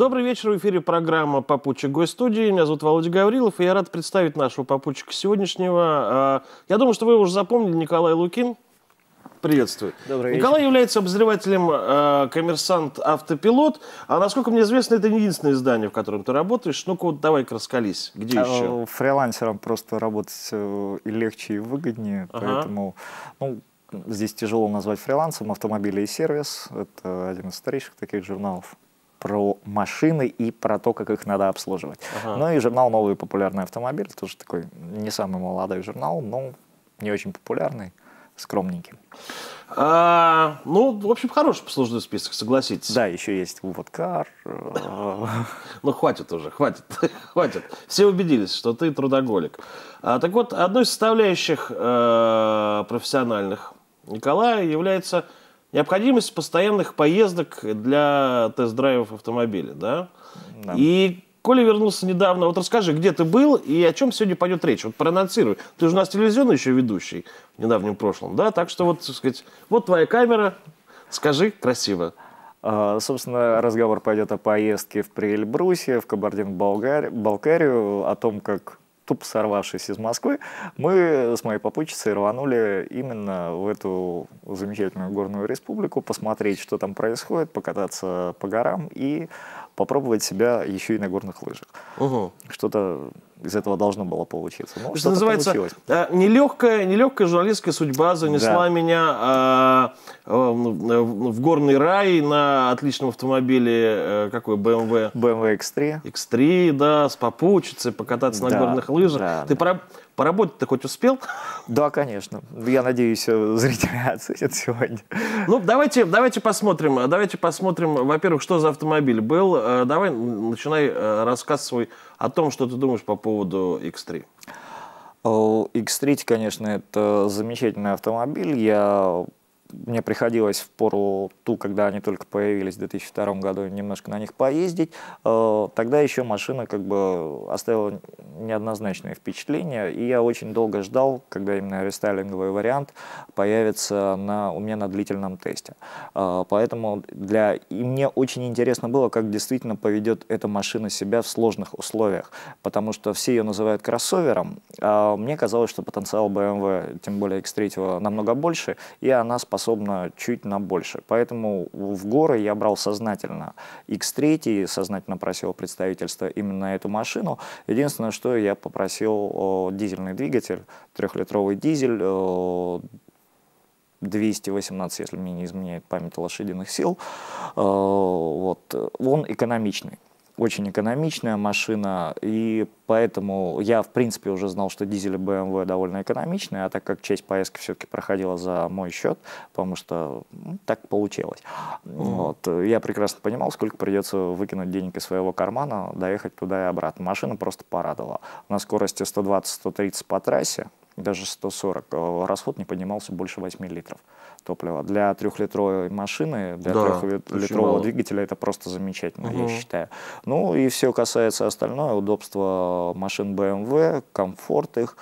Добрый вечер, в эфире программа «Попутчик Гость студии». Меня зовут Володя Гаврилов, и я рад представить нашего попутчика сегодняшнего. Я думаю, что вы уже запомнили, Николай Лукин. Приветствую. Добрый вечер. Николай является обозревателем «Коммерсант Автопилот». А насколько мне известно, это не единственное издание, в котором ты работаешь. Ну-ка, вот давай-ка раскались. Где еще? Фрилансером просто работать и легче, и выгоднее. Поэтому здесь тяжело назвать фрилансом. «Автомобили и сервис» — это один из старейших таких журналов про машины и про то, как их надо обслуживать. Ну и журнал «Новый и популярный автомобиль», тоже такой не самый молодой журнал, но не очень популярный, скромненький. Ну, в общем, хороший послужной список, согласитесь. Да, еще есть «Водкар». Ну, хватит уже, хватит. Все убедились, что ты трудоголик. Так вот, одной из составляющих профессиональных Николая является необходимость постоянных поездок для тест-драйвов автомобиля, да? Да. И Коля вернулся недавно. Вот расскажи, где ты был и о чем сегодня пойдет речь. Вот проанонсируй. Ты же у нас телевизионный еще ведущий в недавнем прошлом, да? Так что вот, так сказать, вот твоя камера. Скажи красиво. Собственно, разговор пойдет о поездке в Приэльбрусе, в Кабардино-Балкарию, о том, как, тупо сорвавшись из Москвы, мы с моей попутчицей рванули именно в эту замечательную горную республику, посмотреть, что там происходит, покататься по горам и попробовать себя еще и на горных лыжах. Что-то из этого должно было получиться. Ну, что называется, нелегкая журналистская судьба занесла меня в горный рай на отличном автомобиле, какой, BMW? BMW X3. X3, да, с попутчицей, покататься на горных лыжах. Да, ты поработать-то хоть успел? Да, конечно. Я надеюсь, зрители оценят сегодня. Ну, давайте посмотрим, во-первых, что за автомобиль был. Давай, начинай рассказ свой о том, что ты думаешь по поводу X3. X3, конечно, это замечательный автомобиль. Мне приходилось в пору ту, когда они только появились в 2002 году, немножко на них поездить. Тогда еще машина как бы оставила неоднозначное впечатление, и я очень долго ждал, когда именно рестайлинговый вариант появится у меня на длительном тесте. Поэтому и мне очень интересно было, как действительно поведет эта машина себя в сложных условиях, потому что все ее называют кроссовером, а мне казалось, что потенциал BMW, тем более X3, намного больше, и она способна чуть на больше. Поэтому в горы я брал сознательно X3, сознательно просил представительства именно эту машину. Единственное, что я попросил дизельный двигатель, 3-литровый дизель, 218, если мне не изменяет память, лошадиных сил. Он экономичный. Очень экономичная машина, и поэтому я, в принципе, уже знал, что дизели BMW довольно экономичные, а так как часть поездки все-таки проходила за мой счет, потому что так получилось. Я прекрасно понимал, сколько придется выкинуть денег из своего кармана, доехать туда и обратно. Машина просто порадовала. На скорости 120-130 по трассе, даже 140, расход не поднимался больше 8 литров топлива. Для 3-литровой машины, для 3-литрового двигателя это просто замечательно, я считаю. Ну и все касается остального, удобства машин BMW, комфорт их,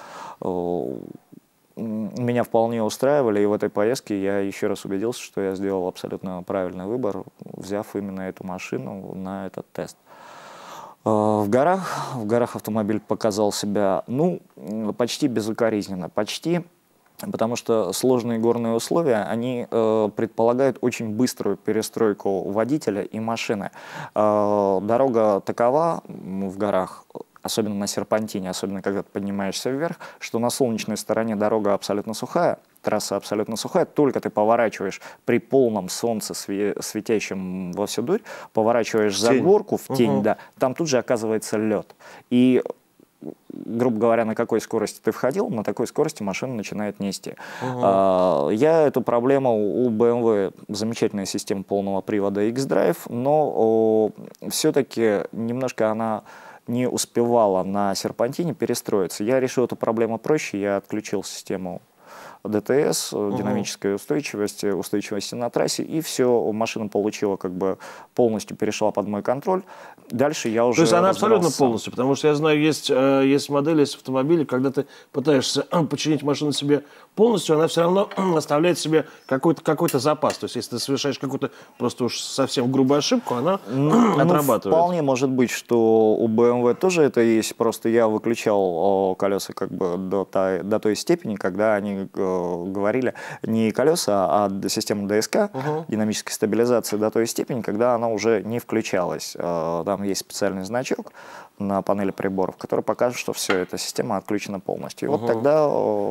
меня вполне устраивали, и в этой поездке я еще раз убедился, что я сделал абсолютно правильный выбор, взяв именно эту машину на этот тест. В горах автомобиль показал себя, почти безукоризненно, потому что сложные горные условия, они предполагают очень быструю перестройку водителя и машины. Дорога такова в горах, особенно на серпантине, особенно когда ты поднимаешься вверх, что на солнечной стороне дорога абсолютно сухая, трасса абсолютно сухая, только ты поворачиваешь при полном солнце, светящем во всю дурь, поворачиваешь за горку в тень, да, там тут же оказывается лед. И грубо говоря, на какой скорости ты входил, на такой скорости машина начинает нести. Я эту проблему у BMW, замечательная система полного привода X-Drive, но все-таки немножко она не успевала на серпантине перестроиться. Я решил эту проблему проще, я отключил систему ДТС, динамической устойчивости на трассе, и все, машина получила, как бы полностью перешла под мой контроль. Дальше я уже... То есть она абсолютно полностью, потому что я знаю, есть модели, есть автомобили, когда ты пытаешься починить машину себе полностью, она все равно оставляет себе какой-то запас. То есть, если ты совершаешь какую-то просто уж совсем грубую ошибку, она отрабатывает. Вполне может быть, что у BMW тоже это есть. Просто я выключал колеса как бы до той степени, когда они говорили не колеса, а систему ДСК, динамической стабилизации, до той степени, когда она уже не включалась. Там есть специальный значок на панели приборов, который покажет, что все, эта система отключена полностью. И вот тогда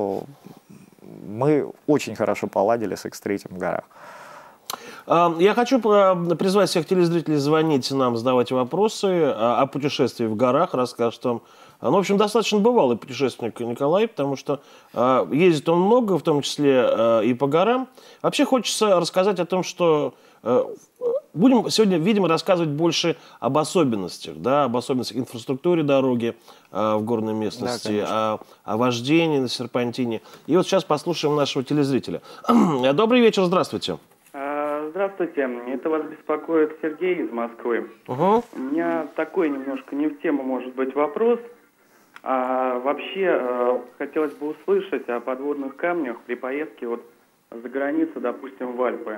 мы очень хорошо поладили с X3 в горах. Я хочу призвать всех телезрителей звонить нам, задавать вопросы о путешествии в горах, расскажет вам. Ну, в общем, достаточно бывалый путешественник Николай, потому что ездит он много, в том числе и по горам. Вообще хочется рассказать о том, что будем сегодня, видимо, рассказывать больше об особенностях, да, об особенностях инфраструктуры дороги в горной местности, да, о вождении на серпантине. И вот сейчас послушаем нашего телезрителя. Добрый вечер, здравствуйте. Здравствуйте, это вас беспокоит Сергей из Москвы. У меня такой немножко не в тему, может быть, вопрос. Вообще, хотелось бы услышать о подводных камнях при поездке вот за границу, допустим, в Альпы.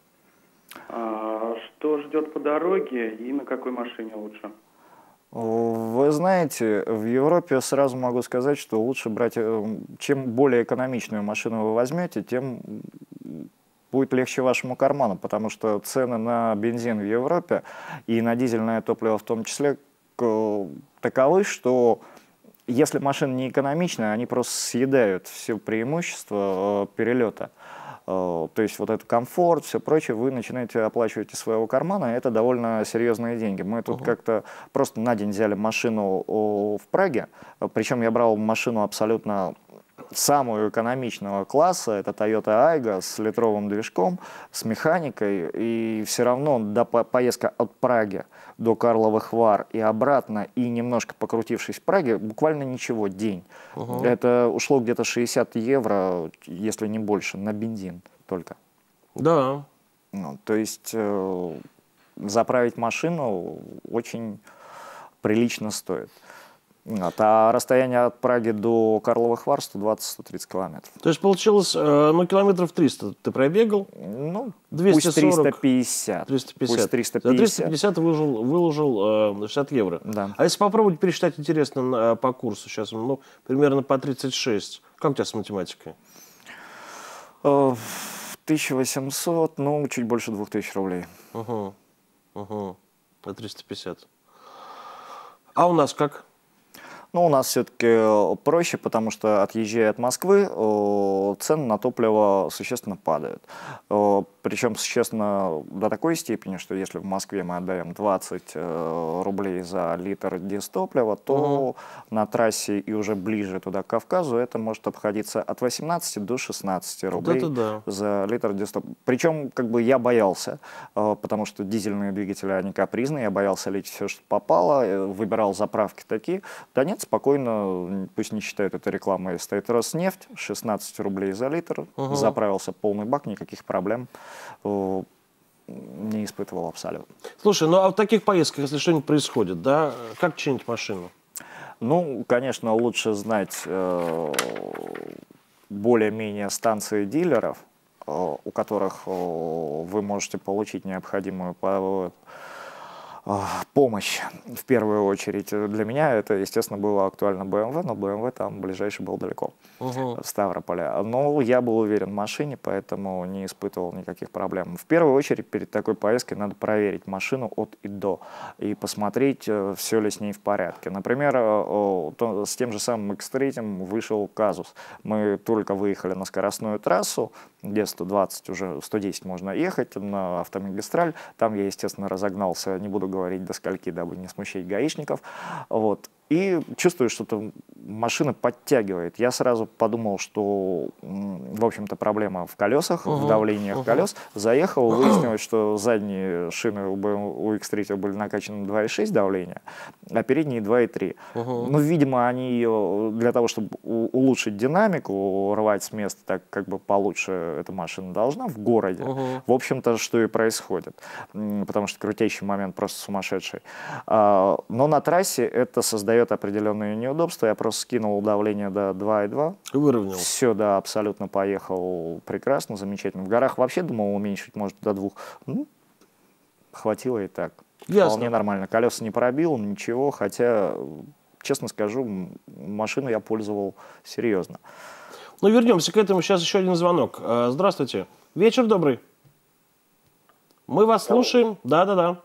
Что ждет по дороге и на какой машине лучше? Вы знаете, в Европе сразу могу сказать, что лучше брать, чем более экономичную машину вы возьмете, тем будет легче вашему карману, потому что цены на бензин в Европе и на дизельное топливо в том числе таковы, что если машина не экономичная, они просто съедают все преимущества перелета. То есть вот этот комфорт, все прочее, вы начинаете оплачивать из своего кармана, и это довольно серьезные деньги. Мы тут как-то просто на день взяли машину в Праге, причем я брал машину абсолютно самую экономичного класса, это Toyota Aygo с литровым движком, с механикой, и все равно поездка от Праги до Карловых Вар и обратно, и немножко покрутившись в Праге, буквально ничего, день. Это ушло где-то 60 евро, если не больше, на бензин только. Да. Ну, то есть заправить машину очень прилично стоит. А расстояние от Праги до Карловых Вар 120-130 километров. То есть получилось, ну, километров 300 ты пробегал? Ну, 240, пусть 350. 350. Пусть 350. За 350 выложил 60 евро. Да. А если попробовать пересчитать, интересно, по курсу сейчас, ну, примерно по 36. Как у тебя с математикой? 1800, ну, чуть больше 2000 рублей. На 350. А у нас как? Ну, у нас все-таки проще, потому что, отъезжая от Москвы, цены на топливо существенно падают. Причем существенно до такой степени, что если в Москве мы отдаем 20 рублей за литр дизтоплива, то на трассе и уже ближе туда, к Кавказу, это может обходиться от 18 до 16 рублей за литр дизтоплива. Причем, как бы, я боялся, потому что дизельные двигатели, они капризные, я боялся лить все, что попало, выбирал заправки такие. Да нет, спокойно, пусть не считают это рекламой, стоит Роснефть, 16 рублей за литр, заправился полный бак, никаких проблем не испытывал абсолютно. Слушай, ну а в таких поездках, если что-нибудь происходит, да, как чинить машину? Ну, конечно, лучше знать более-менее станции дилеров, у которых вы можете получить необходимую помощь в первую очередь. Для меня это, естественно, было актуально BMW, но BMW там ближайший был далеко, в Ставрополе. Но я был уверен в машине, поэтому не испытывал никаких проблем. В первую очередь перед такой поездкой надо проверить машину от и до и посмотреть, все ли с ней в порядке. Например, с тем же самым X3 вышел казус. Мы только выехали на скоростную трассу, где 120, уже 110 можно ехать на автомагистраль. Там я, естественно, разогнался, не буду говорить до скольки, дабы не смущать гаишников. Вот. И чувствую, что машина подтягивает. Я сразу подумал, что, в общем-то, проблема в колесах, в давлениях колес. Заехал, выяснилось, что задние шины у X3 были накачаны 2,6 давления, а передние 2,3. Ну, видимо, они для того, чтобы улучшить динамику, рвать с места так, как бы получше эта машина должна в городе. В общем-то, что и происходит. Потому что крутящий момент просто сумасшедший. Но на трассе это создает определенные неудобства. Я просто просто скинул давление до 2,2. Выровнял. Все, да, абсолютно поехал прекрасно, замечательно. В горах вообще думал уменьшить, может, до 2. Ну, хватило и так. Ясно. Вполне нормально. Колеса не пробил, ничего, хотя, честно скажу, машину я пользовал серьезно. Ну, вернемся к этому. Сейчас еще один звонок. Здравствуйте. Вечер добрый. Мы вас слушаем. Да.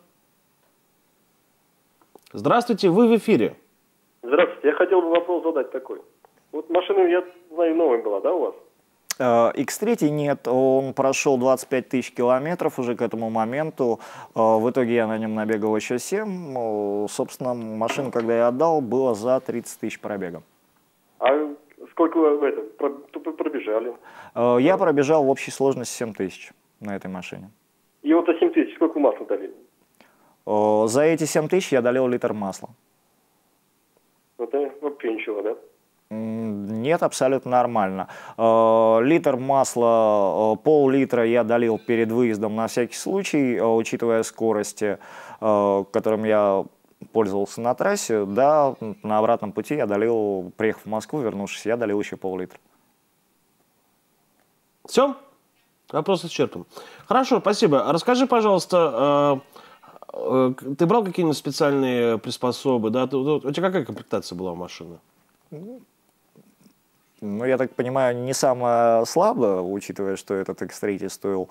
Здравствуйте, вы в эфире. Здравствуйте, я хотел бы вопрос задать такой. Вот машина, я знаю, новая была, да, у вас? X3 нет, он прошел 25 тысяч километров уже к этому моменту. В итоге я на нем набегал еще 7. Собственно, машину, когда я отдал, было за 30 тысяч пробега. А сколько вы пробежали? Я пробежал в общей сложности 7 тысяч на этой машине. И вот за 7 тысяч сколько масла долили? За эти 7 тысяч я долил литр масла. Это вообще ничего, да? Нет, абсолютно нормально. Литр масла, пол-литра я долил перед выездом на всякий случай, учитывая скорости, которым я пользовался на трассе. Да, на обратном пути я долил, приехав в Москву, вернувшись, я долил еще пол-литра. Все? Вопрос исчерпан. Хорошо, спасибо. Расскажи, пожалуйста, ты брал какие-нибудь специальные приспособы? Да? У тебя какая комплектация была у машины? Ну, я так понимаю, не самое слабое, учитывая, что этот X3 стоил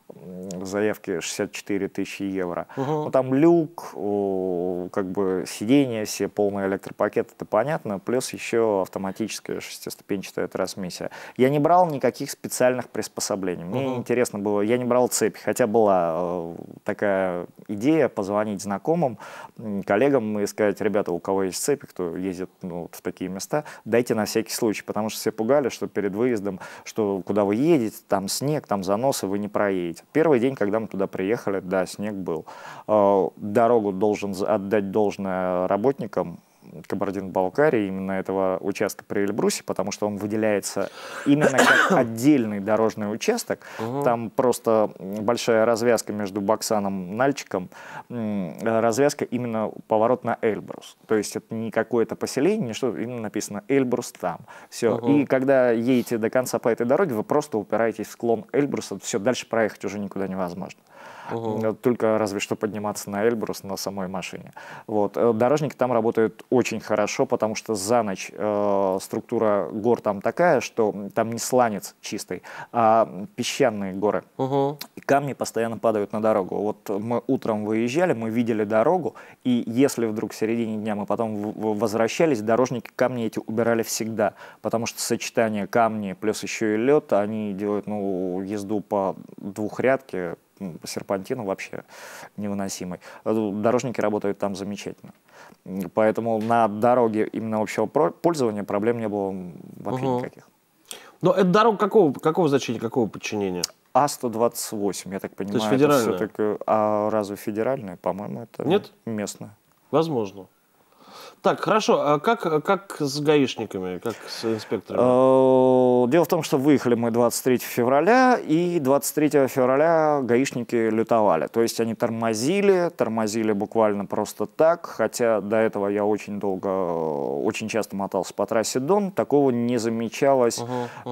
в заявке 64 тысячи евро. Ну, там люк, как бы сиденья, все полный электропакет, это понятно, плюс еще автоматическая шестиступенчатая трансмиссия. Я не брал никаких специальных приспособлений. Мне интересно было, я не брал цепь, хотя была такая идея позвонить знакомым, коллегам и сказать: ребята, у кого есть цепи, кто ездит в такие места, дайте на всякий случай, потому что все пугали, что перед выездом, что куда вы едете, там снег, там заносы, вы не проедете. Первый день, когда мы туда приехали, да, снег был. Дорогу должен отдать должное работникам Кабардино-Балкарии, именно этого участка при Эльбрусе, потому что он выделяется именно как отдельный дорожный участок. Там просто большая развязка между Баксаном и Нальчиком, развязка именно поворот на Эльбрус. То есть это не какое-то поселение, не что, именно написано Эльбрус там. Все. И когда едете до конца по этой дороге, вы просто упираетесь в склон Эльбруса, все, дальше проехать уже никуда невозможно. Только разве что подниматься на Эльбрус на самой машине. Вот. Дорожники там работают очень хорошо, потому что за ночь структура гор там такая, что там не сланец чистый, а песчаные горы. И камни постоянно падают на дорогу. Вот мы утром выезжали, мы видели дорогу, и если вдруг в середине дня мы потом возвращались, дорожники камни эти убирали всегда, потому что сочетание камней плюс еще и лед, они делают езду по двухрядке, по серпантину вообще невыносимый. Дорожники работают там замечательно. Поэтому на дороге именно общего пользования проблем не было вообще никаких. Но это дорога какого значения, какого подчинения? А-128, я так понимаю. То есть федеральная? А разве федеральная? По-моему, это нет? Местная. Возможно. Так, хорошо. А как с гаишниками, как с инспекторами? Дело в том, что выехали мы 23 февраля, и 23 февраля гаишники лютовали. То есть они тормозили буквально просто так, хотя до этого я очень часто мотался по трассе Дон, такого не замечалось.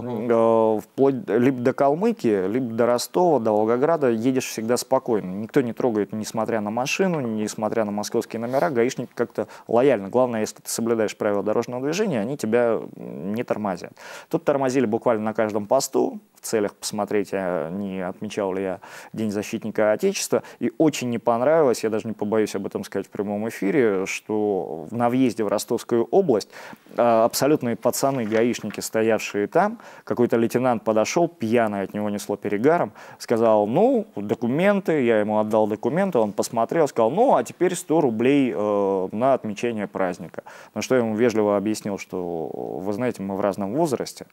Вплоть либо до Калмыкии, либо до Ростова, до Волгограда едешь всегда спокойно. Никто не трогает, несмотря на машину, несмотря на московские номера, гаишники как-то лояльно. Главное, если ты соблюдаешь правила дорожного движения, они тебя не тормозят. Тут тормозили буквально на каждом посту, в целях посмотреть, не отмечал ли я День защитника Отечества. И очень не понравилось, я даже не побоюсь об этом сказать в прямом эфире, что на въезде в Ростовскую область абсолютные пацаны, гаишники, стоявшие там, какой-то лейтенант подошел, пьяный, от него несло перегаром, сказал: документы, я ему отдал документы, он посмотрел, сказал: а теперь 100 рублей на отмечение праздника. На что я ему вежливо объяснил, что, вы знаете, мы в разном возрасте,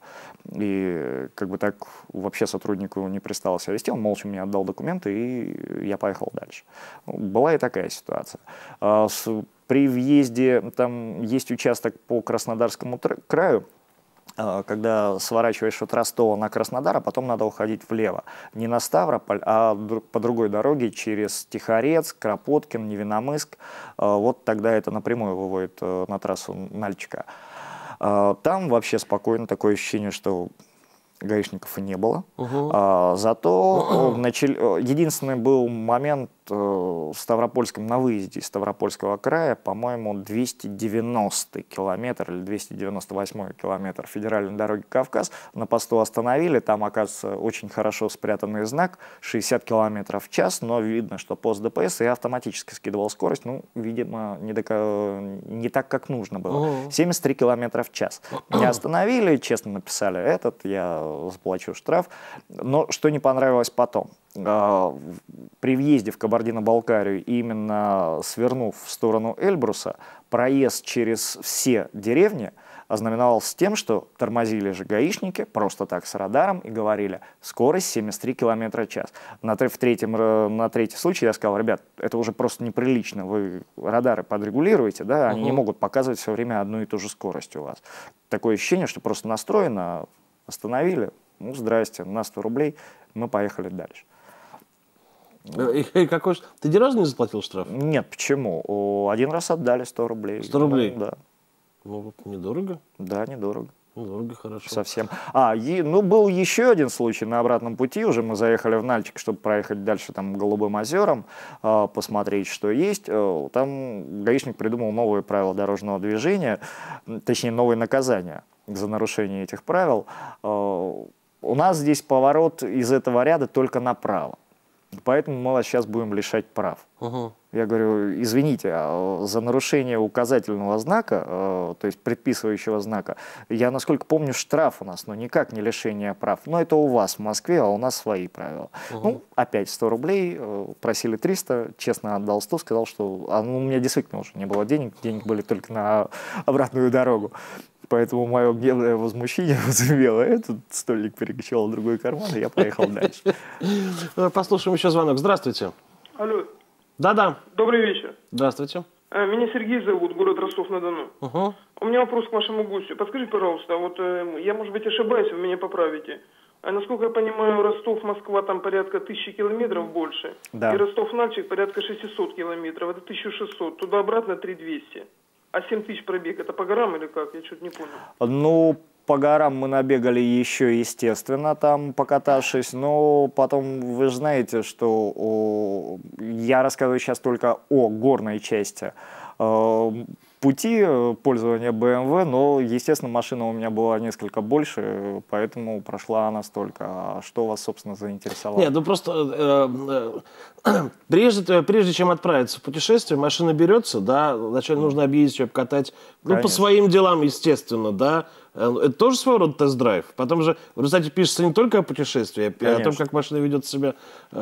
и как бы так вообще сотруднику не пристало себя вести, он молча мне отдал документы, и я поехал дальше. Была и такая ситуация. При въезде, там есть участок по Краснодарскому краю, когда сворачиваешь от Ростова на Краснодар, а потом надо уходить влево. Не на Ставрополь, а по другой дороге через Тихорец, Кропоткин, Невиномысск. Вот тогда это напрямую выводит на трассу Нальчика. Там вообще спокойно, такое ощущение, что гаишников и не было. Зато единственный был момент в Ставропольском, на выезде из Ставропольского края, по-моему, 290 километр или 298 километр федеральной дороги Кавказ. На посту остановили, там, оказывается, очень хорошо спрятанный знак 60 километров в час, но видно, что пост ДПС и автоматически скидывал скорость, ну, видимо, не так, как нужно было. 73 километра в час. Не остановили, честно написали я заплачу штраф. Но что не понравилось потом? При въезде в Кабардино-Балкарию, именно свернув в сторону Эльбруса, проезд через все деревни ознаменовался тем, что тормозили же гаишники просто так с радаром и говорили: скорость 73 км в час. На третий случай я сказал: ребят, это уже просто неприлично, вы радары подрегулируете, да, они не могут показывать все время одну и ту же скорость у вас. Такое ощущение, что просто настроено, остановили, ну здрасте, на 100 рублей, мы поехали дальше. И какой... Ты ни разу не заплатил штраф? Нет, почему? Один раз отдали 100 рублей. 100 рублей? Ну, да. Ну, вот недорого. Да, недорого. Недорого, хорошо. Совсем. Был еще один случай на обратном пути. Уже мы заехали в Нальчик, чтобы проехать дальше там Голубым озерам, посмотреть, что есть. Там гаишник придумал новые правила дорожного движения, точнее, новые наказания за нарушение этих правил. У нас здесь поворот из этого ряда только направо. Поэтому мы вас сейчас будем лишать прав. Я говорю: извините, за нарушение указательного знака, то есть предписывающего знака, я, насколько помню, штраф у нас, но никак не лишение прав. Но это у вас в Москве, а у нас свои правила. Ну, опять 100 рублей, просили 300, честно отдал 100, сказал, что у меня действительно уже не было денег были только на обратную дорогу. Поэтому мое гневное возмущение возымело этот столик, перекочевал в другой карман, и я поехал дальше. Послушаем еще звонок. Здравствуйте. Алло. Да-да. Добрый вечер. Здравствуйте. Меня Сергей зовут, город Ростов-на-Дону. У меня вопрос к вашему гостю. Подскажите, пожалуйста, вот я, может быть, ошибаюсь, вы меня поправите. Насколько я понимаю, Ростов-Москва там порядка 1000 километров больше. Да. И Ростов-Нальчик порядка 600 километров. Это 1600. Туда-обратно 3200. А 7000 пробег, это по горам или как? Я что-то не понял. Ну, по горам мы набегали еще, естественно, там покатавшись, но потом вы же знаете, что я рассказываю сейчас только о горной части пути пользования BMW, но, естественно, машина у меня была несколько больше, поэтому прошла она столько. А что вас, собственно, заинтересовало? Нет, ну просто прежде чем отправиться в путешествие, машина берется, да, вначале нужно объездить ее, покатать, ну, по своим делам, естественно, да. Это тоже своего рода тест-драйв. Потом же в результате пишется не только о путешествии, а о том, как машина ведет себя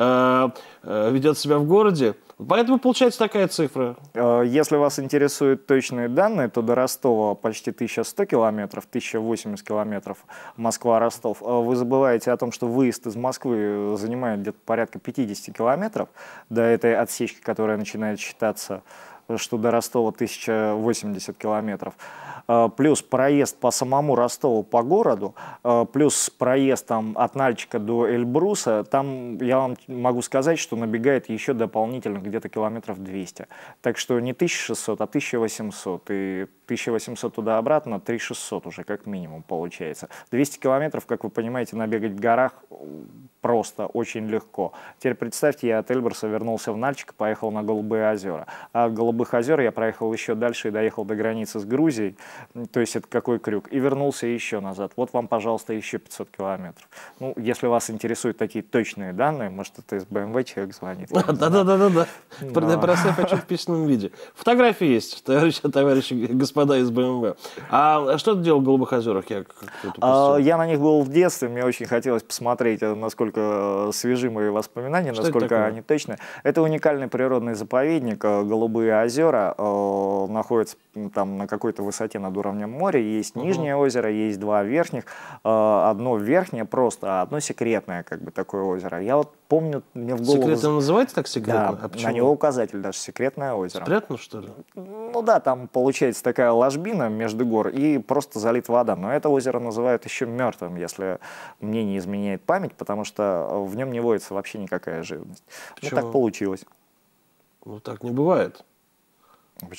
в городе. Поэтому получается такая цифра. Если вас интересуют точные данные, то до Ростова почти 1100 километров, 1080 километров Москва-Ростов. Вы забываете о том, что выезд из Москвы занимает где-то порядка 50 километров до этой отсечки, которая начинает считаться, что до Ростова 1080 километров. Плюс проезд по самому Ростову по городу, плюс проезд там от Нальчика до Эльбруса, там я вам могу сказать, что набегает еще дополнительно где-то километров 200. Так что не 1600, а 1800. И 1800 туда-обратно, 3600 уже как минимум получается. 200 километров, как вы понимаете, набегать в горах просто очень легко. Теперь представьте, я от Эльбруса вернулся в Нальчик, поехал на Голубые озера. А от Голубых озер я проехал еще дальше и доехал до границы с Грузией. То есть это какой крюк. И вернулся еще назад. Вот вам, пожалуйста, еще 500 километров. Ну, если вас интересуют такие точные данные, может, это из BMW человек звонит. Да-да-да. Просто я хочу в письменном виде. Фотографии есть, товарищи, господа из BMW. А что ты делал в Голубых озерах? Я на них был в детстве. Мне очень хотелось посмотреть, насколько свежи мои воспоминания, насколько они точные. Это уникальный природный заповедник. Голубые озера находятся там на какой-то высоте над уровнем моря. Есть нижнее озеро, есть два верхних. Одно верхнее просто, а одно секретное, как бы такое озеро. Я вот помню, мне в голову... Секретно называется так секретно? Да, на него указатель даже, секретное озеро. Спрятано, что ли? Ну да, там получается такая ложбина между гор и просто залит вода. Но это озеро называют еще мертвым, если мне не изменяет память, потому что в нем не водится вообще никакая живность. Ну так получилось. Ну так не бывает. Почему?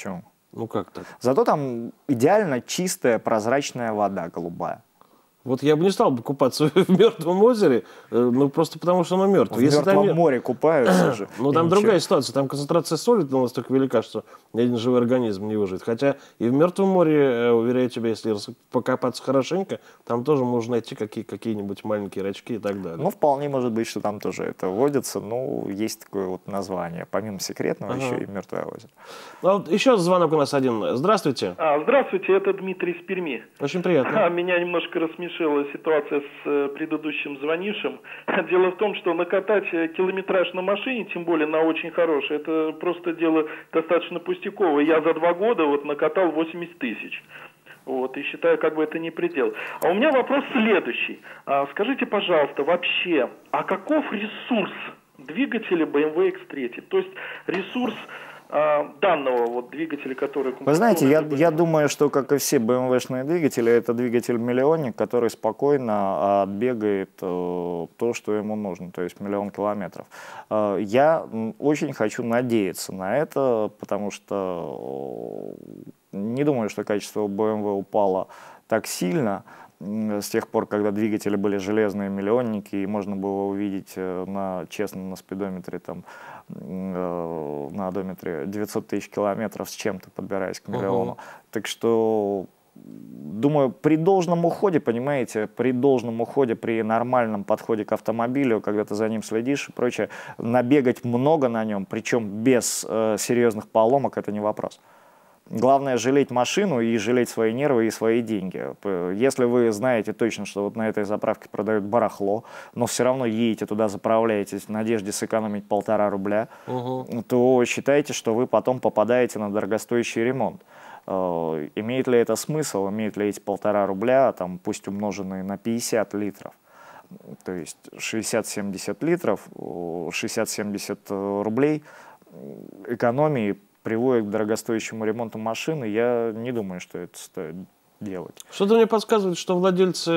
Ну как так? Зато там идеально чистая прозрачная вода голубая. Вот я бы не стал бы купаться в мертвом озере, ну просто потому что оно мертвое. В мертвом море купаются же. Ну там другая ситуация, там концентрация соли настолько велика, что ни один живой организм не выживет. Хотя и в мертвом море, уверяю тебя, если покопаться хорошенько, там тоже можно найти какие-нибудь маленькие рачки и так далее. Ну вполне может быть, что там тоже это водится, но есть такое вот название. Помимо секретного еще и мертвое озеро. А вот еще звонок у нас один. Здравствуйте. Здравствуйте, это Дмитрий из Перми. Очень приятно. Меня немножко рассмешила ситуация с предыдущим звонившим. Дело в том, что накатать километраж на машине, тем более на очень хорошей, это просто дело достаточно пустяковое. Я за 2 года вот накатал 80 тысяч. Вот, и считаю, как бы это не предел. А у меня вопрос следующий. Скажите, пожалуйста, вообще, а каков ресурс двигателя BMW X3? То есть ресурс данного вот двигателя, который... Вы знаете, я думаю, что, как и все BMW-шные двигатели, это двигатель-миллионник, который спокойно отбегает то, что ему нужно, то есть 1 000 000 километров. Я очень хочу надеяться на это, потому что не думаю, что качество BMW упало так сильно с тех пор, когда двигатели были железные миллионники, и можно было увидеть честно на спидометре, там, на одометре 900 тысяч километров с чем-то, подбираясь к миллиону. Так что, думаю, при должном уходе, понимаете, при должном уходе, при нормальном подходе к автомобилю, когда ты за ним следишь и прочее, набегать много на нем, причем без серьезных поломок, это не вопрос. Главное жалеть машину и жалеть свои нервы и свои деньги. Если вы знаете точно, что вот на этой заправке продают барахло, но все равно едете туда, заправляетесь в надежде сэкономить 1,5 рубля, то считайте, что вы потом попадаете на дорогостоящий ремонт. Имеет ли это смысл, имеет ли эти 1,5 рубля, там, пусть умноженные на 50 литров, то есть 60-70 литров, 60-70 рублей экономии приводит к дорогостоящему ремонту машины, я не думаю, что это стоит делать. Что-то мне подсказывает, что владельцы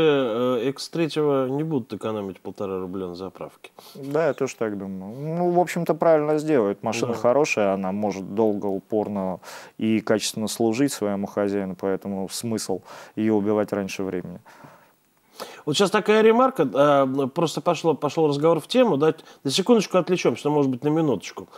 X3 не будут экономить 1,5 рубля на заправке. Да, я тоже так думаю. Ну, в общем-то, правильно сделают. Машина хорошая, она может долго, упорно и качественно служить своему хозяину, поэтому смысл ее убивать раньше времени. Вот сейчас такая ремарка, просто пошел разговор в тему, да, на секундочку отвлечем, что может быть на минуточку.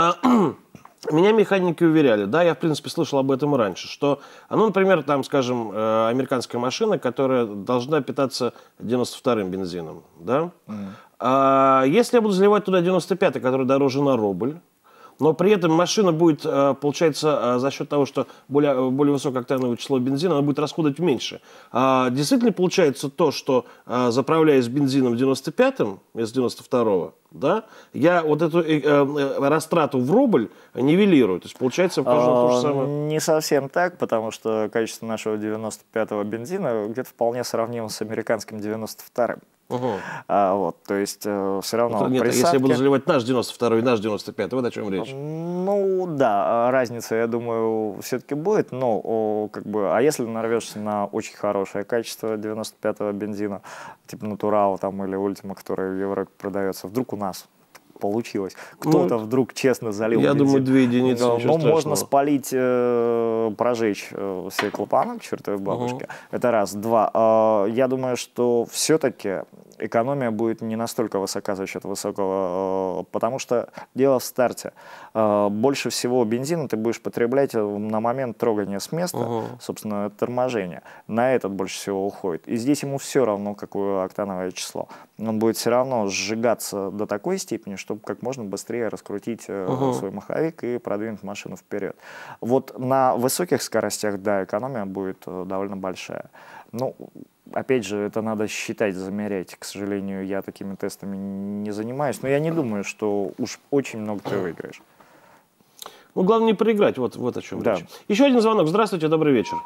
Меня механики уверяли, да, я в принципе слышал об этом и раньше, что, ну, например, там, скажем, американская машина, которая должна питаться 92-м бензином, да, если я буду заливать туда 95-й, который дороже на рубль, но при этом машина будет, получается, за счет того, что более высокооктановое число бензина, она будет расходовать меньше. Действительно получается то, что заправляясь бензином 95-м вместо 92-го, да, я вот эту растрату в рубль нивелирую. То есть получается в каждом то же самое. Не совсем так, потому что качество нашего 95-го бензина где-то вполне сравнимо с американским 92-м. Вот, то есть все равно нет, присадки... Если я буду заливать наш 92-й и наш 95-й, вот о чем речь. Ну да, разница, я думаю, все-таки будет, но как бы, а если нарвешься на очень хорошее качество 95-го бензина, типа Натурал там или Ультима, который в Европе продается, вдруг у нас получилось. Кто-то вдруг честно залил я бензин. думаю, 2 единицы, ничего страшного. Можно спалить, прожечь все клапаны к чертовой бабушке. Это раз. 2. Я думаю, что все-таки экономия будет не настолько высока за счет высокого, потому что дело в старте. Больше всего бензина ты будешь потреблять на момент трогания с места, собственно, торможения. На этот больше всего уходит. И здесь ему все равно, какое октановое число. Он будет все равно сжигаться до такой степени, чтобы как можно быстрее раскрутить свой маховик и продвинуть машину вперед. Вот на высоких скоростях, да, экономия будет довольно большая. Ну, опять же, это надо считать, замерять. К сожалению, я такими тестами не занимаюсь, но я не думаю, что уж очень много ты выиграешь. Ну, главное не проиграть, вот о чем речь. Еще один звонок. Здравствуйте, добрый вечер.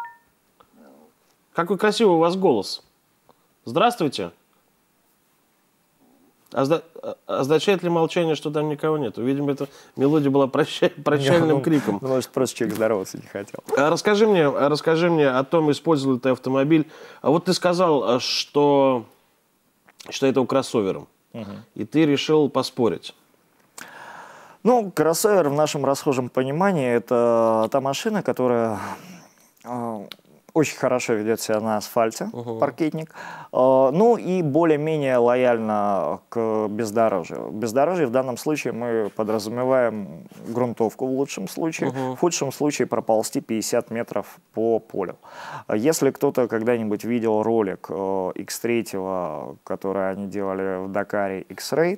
Какой красивый у вас голос. Здравствуйте. Означает ли молчание, что там никого нет? Видимо, эта мелодия была прощальным криком. Ну, может, просто человек здороваться не хотел. Расскажи мне о том, использовал ли ты автомобиль. А вот ты сказал, что это кроссовером. И ты решил поспорить. Ну, кроссовер в нашем расхожем понимании – это та машина, которая очень хорошо ведет себя на асфальте, паркетник, ну и более-менее лояльно к бездорожью. Бездорожье в данном случае мы подразумеваем грунтовку в лучшем случае, в худшем случае проползти 50 метров по полю. Если кто-то когда-нибудь видел ролик X3, который они делали в Дакаре X-Raid,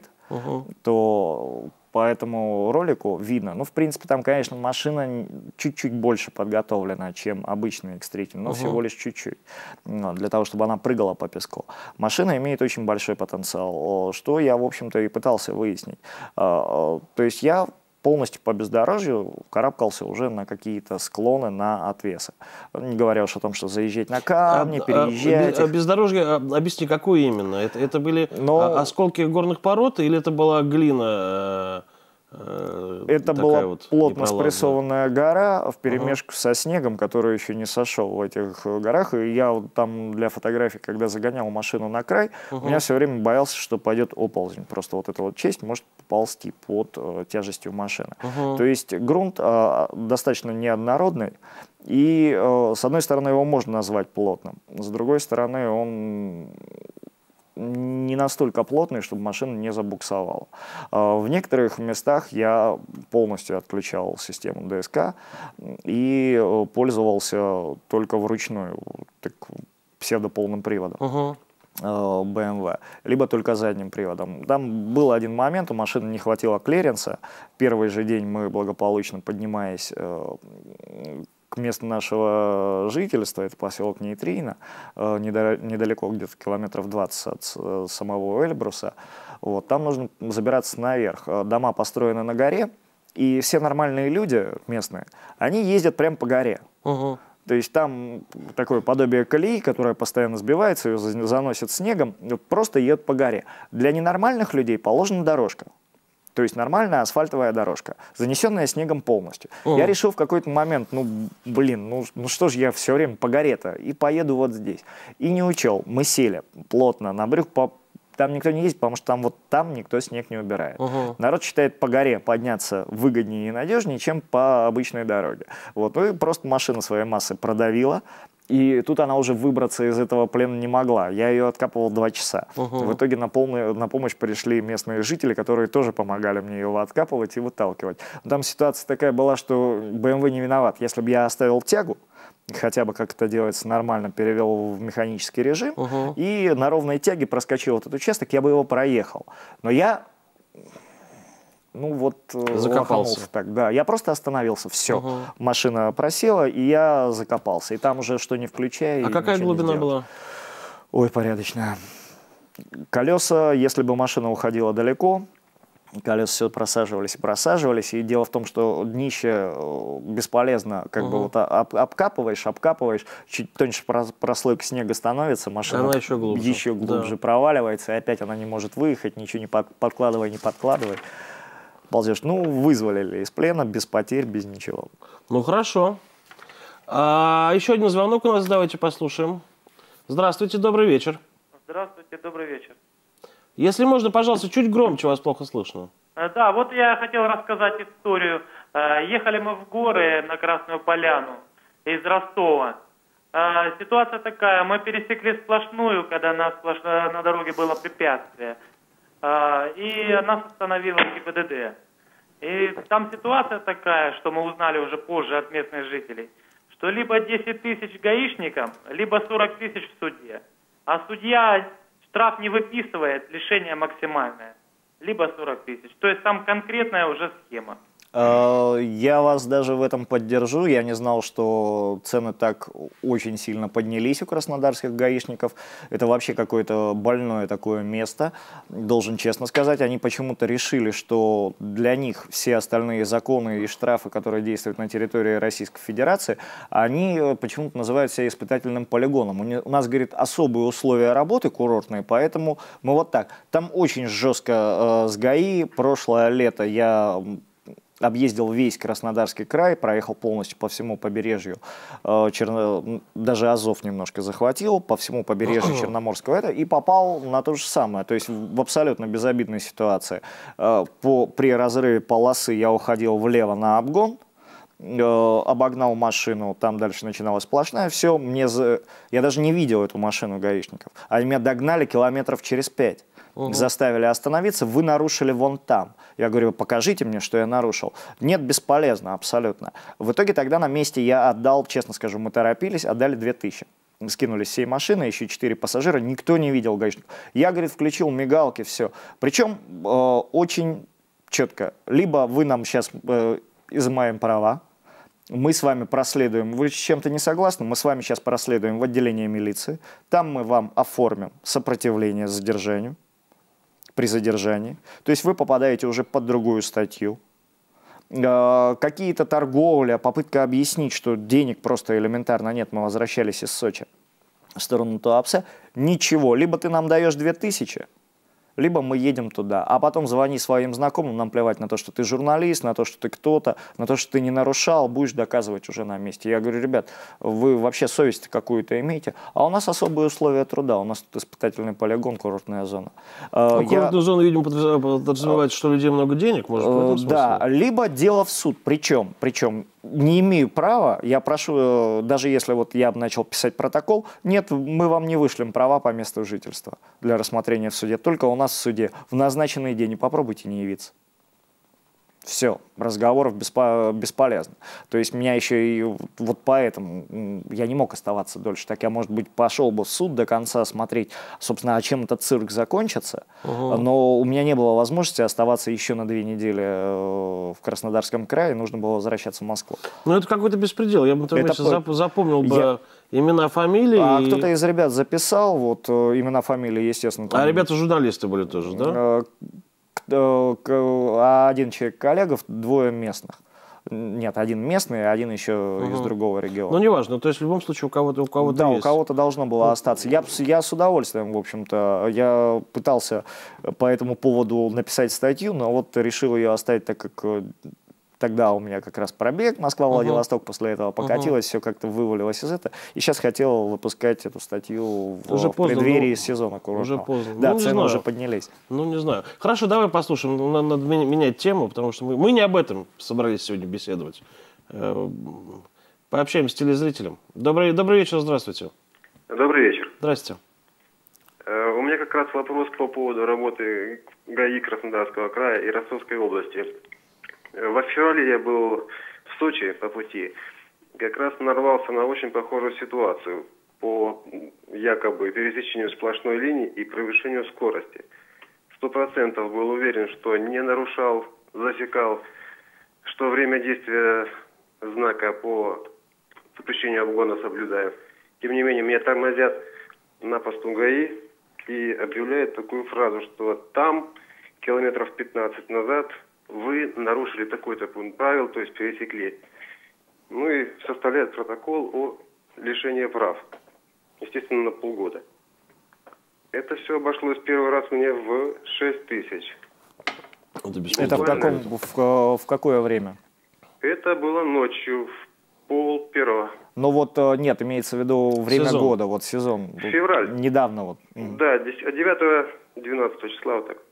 то по этому ролику видно, ну, в принципе, там, конечно, машина чуть-чуть больше подготовлена, чем обычный X3, но всего лишь чуть-чуть, для того, чтобы она прыгала по песку. Машина имеет очень большой потенциал, что я, в общем-то, и пытался выяснить. То есть я полностью по бездорожью карабкался уже на какие-то склоны, на отвесы. Не говоря уж о том, что заезжать на камни, переезжать. Бездорожье, объясни, какое именно? Это были осколки горных пород или это была глина? Это была вот плотно спрессованная гора вперемешку со снегом, который еще не сошел в этих горах. И я вот там для фотографий, когда загонял машину на край, у меня все время боялся, что пойдет оползень. Просто вот эта вот часть может ползти под тяжестью машины. То есть грунт достаточно неоднородный. И с одной стороны его можно назвать плотным, с другой стороны он не настолько плотный, чтобы машина не забуксовала. В некоторых местах я полностью отключал систему ДСК и пользовался только вручную, так, псевдополным приводом. BMW, либо только задним приводом. Там был один момент, у машины не хватило клиренса. Первый же день мы благополучно, поднимаясь к месту нашего жительства, это поселок Нейтрино, недалеко, где-то километров 20 от самого Эльбруса. Вот, там нужно забираться наверх. Дома построены на горе, и все нормальные люди местные, они ездят прямо по горе. То есть там такое подобие колеи, которая постоянно сбивается, ее заносит снегом, просто едет по горе. Для ненормальных людей положена дорожка. То есть нормальная асфальтовая дорожка, занесенная снегом полностью. Я решил в какой-то момент, ну что ж я все время по горе-то, и поеду вот здесь. И не учел, мы сели плотно на брюх, там никто не ездит, потому что там никто снег не убирает. Народ считает по горе подняться выгоднее и надежнее, чем по обычной дороге. Вот, ну и просто машина своей массы продавила. И тут она уже выбраться из этого плена не могла. Я ее откапывал 2 часа. В итоге на помощь пришли местные жители, которые тоже помогали мне его откапывать и выталкивать. Там ситуация такая была, что BMW не виноват. Если бы я оставил тягу, хотя бы как это делается нормально, перевел в механический режим, и на ровной тяге проскочил этот участок, я бы его проехал. Но я... Ну вот, закопался. Так, да. Я просто остановился, все. Машина просела, и я закопался. И там уже что не включая. А какая глубина была? Ой, порядочная. Колеса, если бы машина уходила далеко, колеса все просаживались и просаживались. И дело в том, что днище бесполезно, как бы вот обкапываешь, чуть тоньше прослойка снега становится, машина она еще глубже проваливается, и опять она не может выехать, ничего не подкладывай. Ползешь. Ну, вызволили из плена, без потерь, без ничего. Ну, хорошо. Еще один звонок у нас, давайте послушаем. Здравствуйте, добрый вечер. Здравствуйте, добрый вечер. Если можно, пожалуйста, чуть громче, вас плохо слышно. Да, вот я хотел рассказать историю. Ехали мы в горы на Красную Поляну из Ростова. Ситуация такая, мы пересекли сплошную, когда на дороге было препятствие. И нас остановила ГИБДД. И там ситуация такая, что мы узнали уже позже от местных жителей, что либо 10 тысяч гаишникам, либо 40 тысяч в суде. А судья штраф не выписывает, лишение максимальное, либо 40 тысяч. То есть там конкретная уже схема. Я вас даже в этом поддержу. Я не знал, что цены так очень сильно поднялись у краснодарских гаишников. Это вообще какое-то больное такое место. Должен честно сказать, они почему-то решили, что для них все остальные законы и штрафы, которые действуют на территории Российской Федерации, они почему-то называют себя испытательным полигоном. У нас, говорит, особые условия работы курортные, поэтому мы вот так. Там очень жестко с ГАИ. Прошлое лето я объездил весь Краснодарский край, проехал полностью по всему побережью, даже Азов немножко захватил, по всему побережью Черноморского, и попал на то же самое, то есть в абсолютно безобидной ситуации. При разрыве полосы я уходил влево на обгон, обогнал машину, там дальше начиналась сплошная, все, я даже не видел эту машину гаишников, они меня догнали километров через 5. Заставили остановиться, вы нарушили вон там. Я говорю, покажите мне, что я нарушил. Нет, бесполезно, абсолютно. В итоге тогда на месте я отдал, честно скажу, мы торопились, отдали 2000. Скинулись всей машины, еще 4 пассажира, никто не видел гаишников. Я, говорит, включил мигалки, все. Причем очень четко. Либо вы нам сейчас изымаем права, мы с вами проследуем, вы с чем-то не согласны, мы с вами сейчас проследуем в отделение милиции, там мы вам оформим сопротивление задержанию, при задержании. То есть вы попадаете уже под другую статью. Какие-то торговля, попытка объяснить, что денег просто элементарно нет, мы возвращались из Сочи в сторону Туапсе. Ничего, либо ты нам даешь 2000, либо мы едем туда. А потом звони своим знакомым, нам плевать на то, что ты журналист, на то, что ты кто-то, на то, что ты не нарушал, будешь доказывать уже на месте. Я говорю, ребят, вы вообще совесть какую-то имеете? А у нас особые условия труда, у нас тут испытательный полигон, курортная зона. Курортную зону, видимо, подразумевает, что у людей много денег, может, в этом смысле? Да, либо дело в суд. Причем не имею права, я прошу, даже если вот я начал писать протокол, нет, мы вам не вышлем права по месту жительства для рассмотрения в суде, только у нас в суде в назначенный день, и попробуйте не явиться. Все, разговоров бесполезно. То есть меня еще и вот поэтому я не мог оставаться дольше. Так я, может быть, пошел бы в суд до конца смотреть, собственно, чем этот цирк закончится. Но у меня не было возможности оставаться еще на 2 недели в Краснодарском крае, нужно было возвращаться в Москву. Ну это какой-то беспредел. Я бы запомнил бы имена, фамилии. А кто-то из ребят записал, вот имена, фамилии, естественно. А ребята журналисты были тоже, да? Один человек коллегов, 2 местных. Нет, 1 местный, а 1 еще из другого региона. Ну, неважно, то есть в любом случае у кого-то да, есть. У кого-то должно было остаться. Я с удовольствием, в общем-то, я пытался по этому поводу написать статью, но вот решил ее оставить, так как тогда у меня как раз пробег Москва-Владивосток, после этого покатилось, все как-то вывалилось из этого. И сейчас хотел выпускать эту статью в преддверии сезона курортного. Уже поздно. Да, цены уже поднялись. Ну, не знаю. Хорошо, давай послушаем. Надо менять тему, потому что мы не об этом собрались сегодня беседовать. Пообщаемся с телезрителем. Добрый вечер, здравствуйте. Добрый вечер. Здрасте. У меня как раз вопрос по поводу работы ГАИ Краснодарского края и Ростовской области. В феврале я был в Сочи по пути, как раз нарвался на очень похожую ситуацию по якобы пересечению сплошной линии и превышению скорости. 100% был уверен, что не нарушал, засекал, что время действия знака по запрещению обгона соблюдаю. Тем не менее, меня тормозят на посту ГАИ и объявляют такую фразу, что там километров 15 назад вы нарушили такой-то пункт правил, то есть пересекли. Ну и составляет протокол о лишении прав. Естественно, на полгода. Это все обошлось первый раз мне в 6000. Это в какое время? Это было ночью, в 12:30. Ну вот нет, имеется в виду время года, вот сезон. Февраль. Недавно вот. Да, 9-12 числа вот так.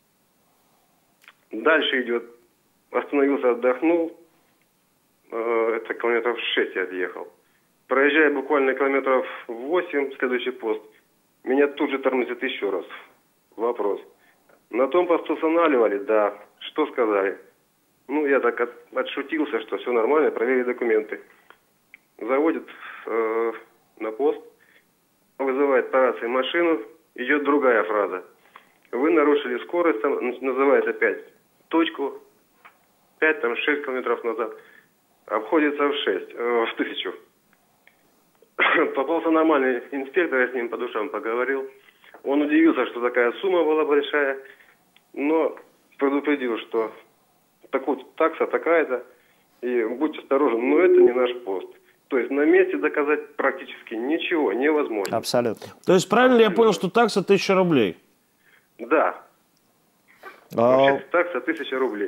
Дальше идет, остановился, отдохнул, это километров 6 я отъехал. Проезжая буквально километров 8, следующий пост, меня тут же тормозят еще раз. Вопрос. На том посту останавливали, да, что сказали? Ну, я так отшутился, что все нормально, проверили документы. Заводят на пост, вызывает по рации машину, идет другая фраза. Вы нарушили скорость, называет опять точку, 5-6 километров назад, обходится в 1000. Попался нормальный инспектор, я с ним по душам поговорил. Он удивился, что такая сумма была большая, но предупредил, что такса такая-то, и будьте осторожны, но это не наш пост. То есть на месте доказать практически ничего невозможно. Абсолютно. То есть правильно я понял, что такса 1000 рублей? Да. Вообще, такса 1000 рублей.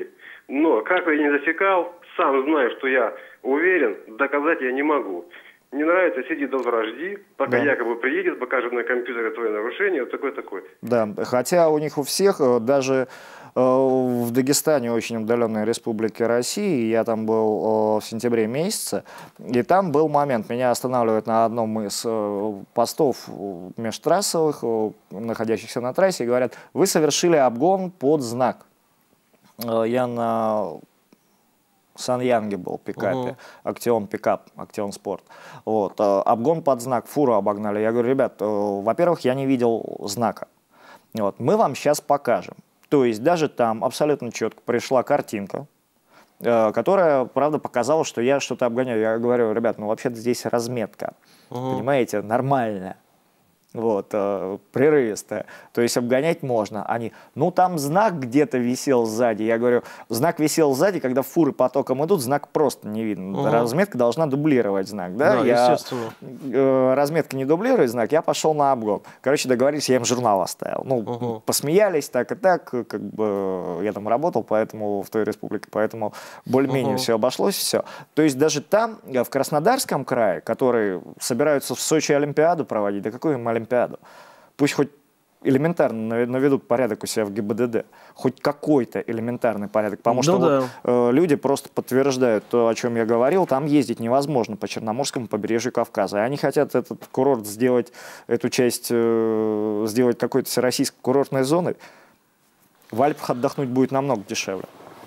Но как бы я не засекал, сам знаю, что я уверен, доказать я не могу. Не нравится, сиди до вражди, пока якобы приедет, покажет на компьютере твое нарушение, вот такое. Да, хотя у них у всех, даже в Дагестане, очень удаленной республике России, я там был в сентябре месяце, и там был момент, меня останавливают на одном из постов межтрассовых, находящихся на трассе, и говорят, вы совершили обгон под знак. Я на Саньянге был, пикапе, Актион пикап, Актион спорт. Вот, обгон под знак, фуру обогнали. Я говорю, ребят, во-первых, я не видел знака. Вот, мы вам сейчас покажем. То есть даже там абсолютно четко пришла картинка, которая, правда, показала, что я что-то обгоняю. Я говорю, ребят, ну вообще-то здесь разметка, понимаете, нормальная. Вот, прерывистая. То есть обгонять можно. Они, ну там знак где-то висел сзади. Я говорю, знак висел сзади, когда фуры потоком идут, знак просто не видно. Разметка должна дублировать знак. Да, естественно. Разметка не дублирует знак, я пошел на обгон. Короче, договорились, я им журнал оставил. Ну, посмеялись так и так, как бы я там работал, поэтому в той республике, поэтому более-менее все обошлось, все. То есть даже там, в Краснодарском крае, которые собираются в Сочи Олимпиаду проводить, да какой им Олимпиаду? Пусть хоть элементарно наведут порядок у себя в ГИБДД, хоть какой-то элементарный порядок, потому что люди просто подтверждают то, о чем я говорил, там ездить невозможно по Черноморскому побережью Кавказа, и они хотят этот курорт сделать, эту часть сделать какой-то всероссийской курортной зоной. В Альпах отдохнуть будет намного дешевле.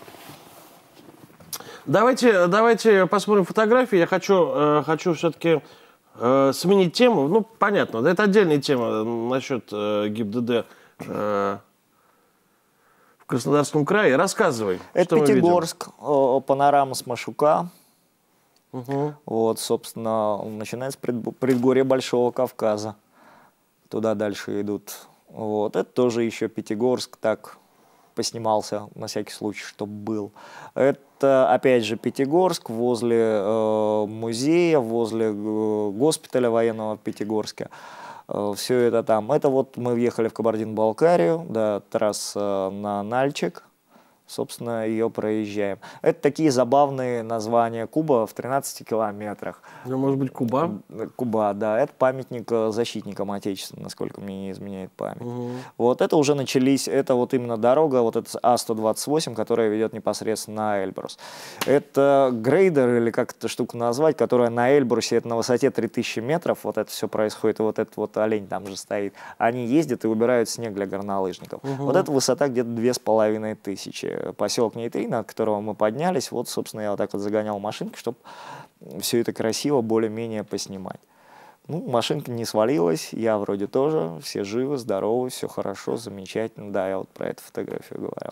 Давайте посмотрим фотографии. Я хочу все-таки сменить тему. Ну, понятно, это отдельная тема насчет ГИБДД в Краснодарском крае. Рассказывай. Это Пятигорск, панорама с Машука. Вот, собственно, начинается предгорье Большого Кавказа. Туда дальше идут. Вот, это тоже еще Пятигорск, так поснимался на всякий случай, чтобы был. Это, опять же, Пятигорск, возле музея, возле госпиталя военного в Пятигорске. Все это там. Это вот мы въехали в Кабардино-Балкарию, да, трасса на Нальчик. Собственно, ее проезжаем. Это такие забавные названия. Куба в 13 километрах. Ну, может быть, Куба? Куба, да. Это памятник защитникам Отечества, насколько мне не изменяет память. Вот это уже начались, это вот именно дорога, вот это А-128, которая ведет непосредственно на Эльбрус. Это грейдер, или как эту штуку назвать, которая на Эльбрусе, это на высоте 3000 метров, вот это все происходит, и вот этот вот олень там же стоит. Они ездят и убирают снег для горнолыжников. Вот эта высота где-то 2500. Поселок Нейтрина, от которого мы поднялись, вот, собственно, я вот так вот загонял машинку, чтобы все это красиво более-менее поснимать. Ну, машинка не свалилась, я вроде тоже, все живы, здоровы, все хорошо, замечательно. Да, я вот про эту фотографию говорил.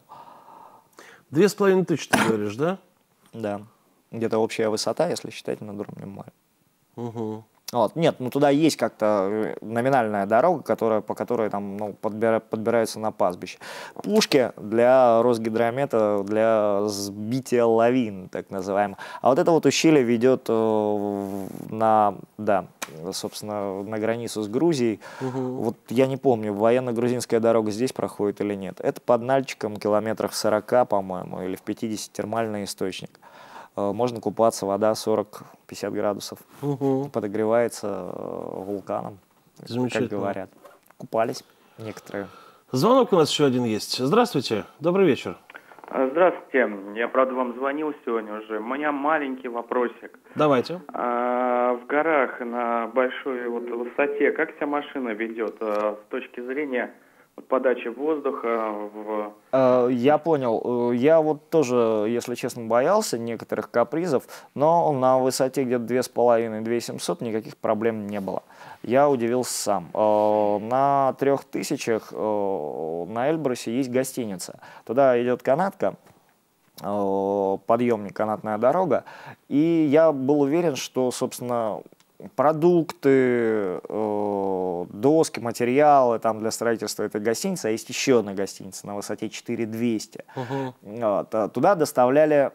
2500, ты говоришь, да? Да. Где-то общая высота, если считать над уровнем моря. Вот. Нет, ну туда есть как-то номинальная дорога, по которой там, ну, подбираются на пастбище. Пушки для Росгидромета, для сбития лавин, так называемых. А вот это вот ущелье ведет на границу с Грузией. Вот я не помню, военно-грузинская дорога здесь проходит или нет. Это под Нальчиком, километрах в 40, по-моему, или в 50, термальный источник. Можно купаться, вода 40-50 градусов. Подогревается вулканом, как говорят. Купались некоторые. Звонок у нас еще один есть. Здравствуйте, добрый вечер. Здравствуйте, я, правда, вам звонил сегодня уже. У меня маленький вопросик. Давайте. В горах на большой высоте как себя машина ведет с точки зрения подачи воздуха? Я понял. Я вот тоже, если честно, боялся некоторых капризов, но на высоте где-то 2500-2700 никаких проблем не было. Я удивился сам. На 3000 на Эльбрусе есть гостиница. Туда идет канатка, подъемник, канатная дорога, и я был уверен, что, собственно, продукты, доски, материалы там для строительства этой гостиницы, а есть еще одна гостиница на высоте 4200. Вот, туда доставляли,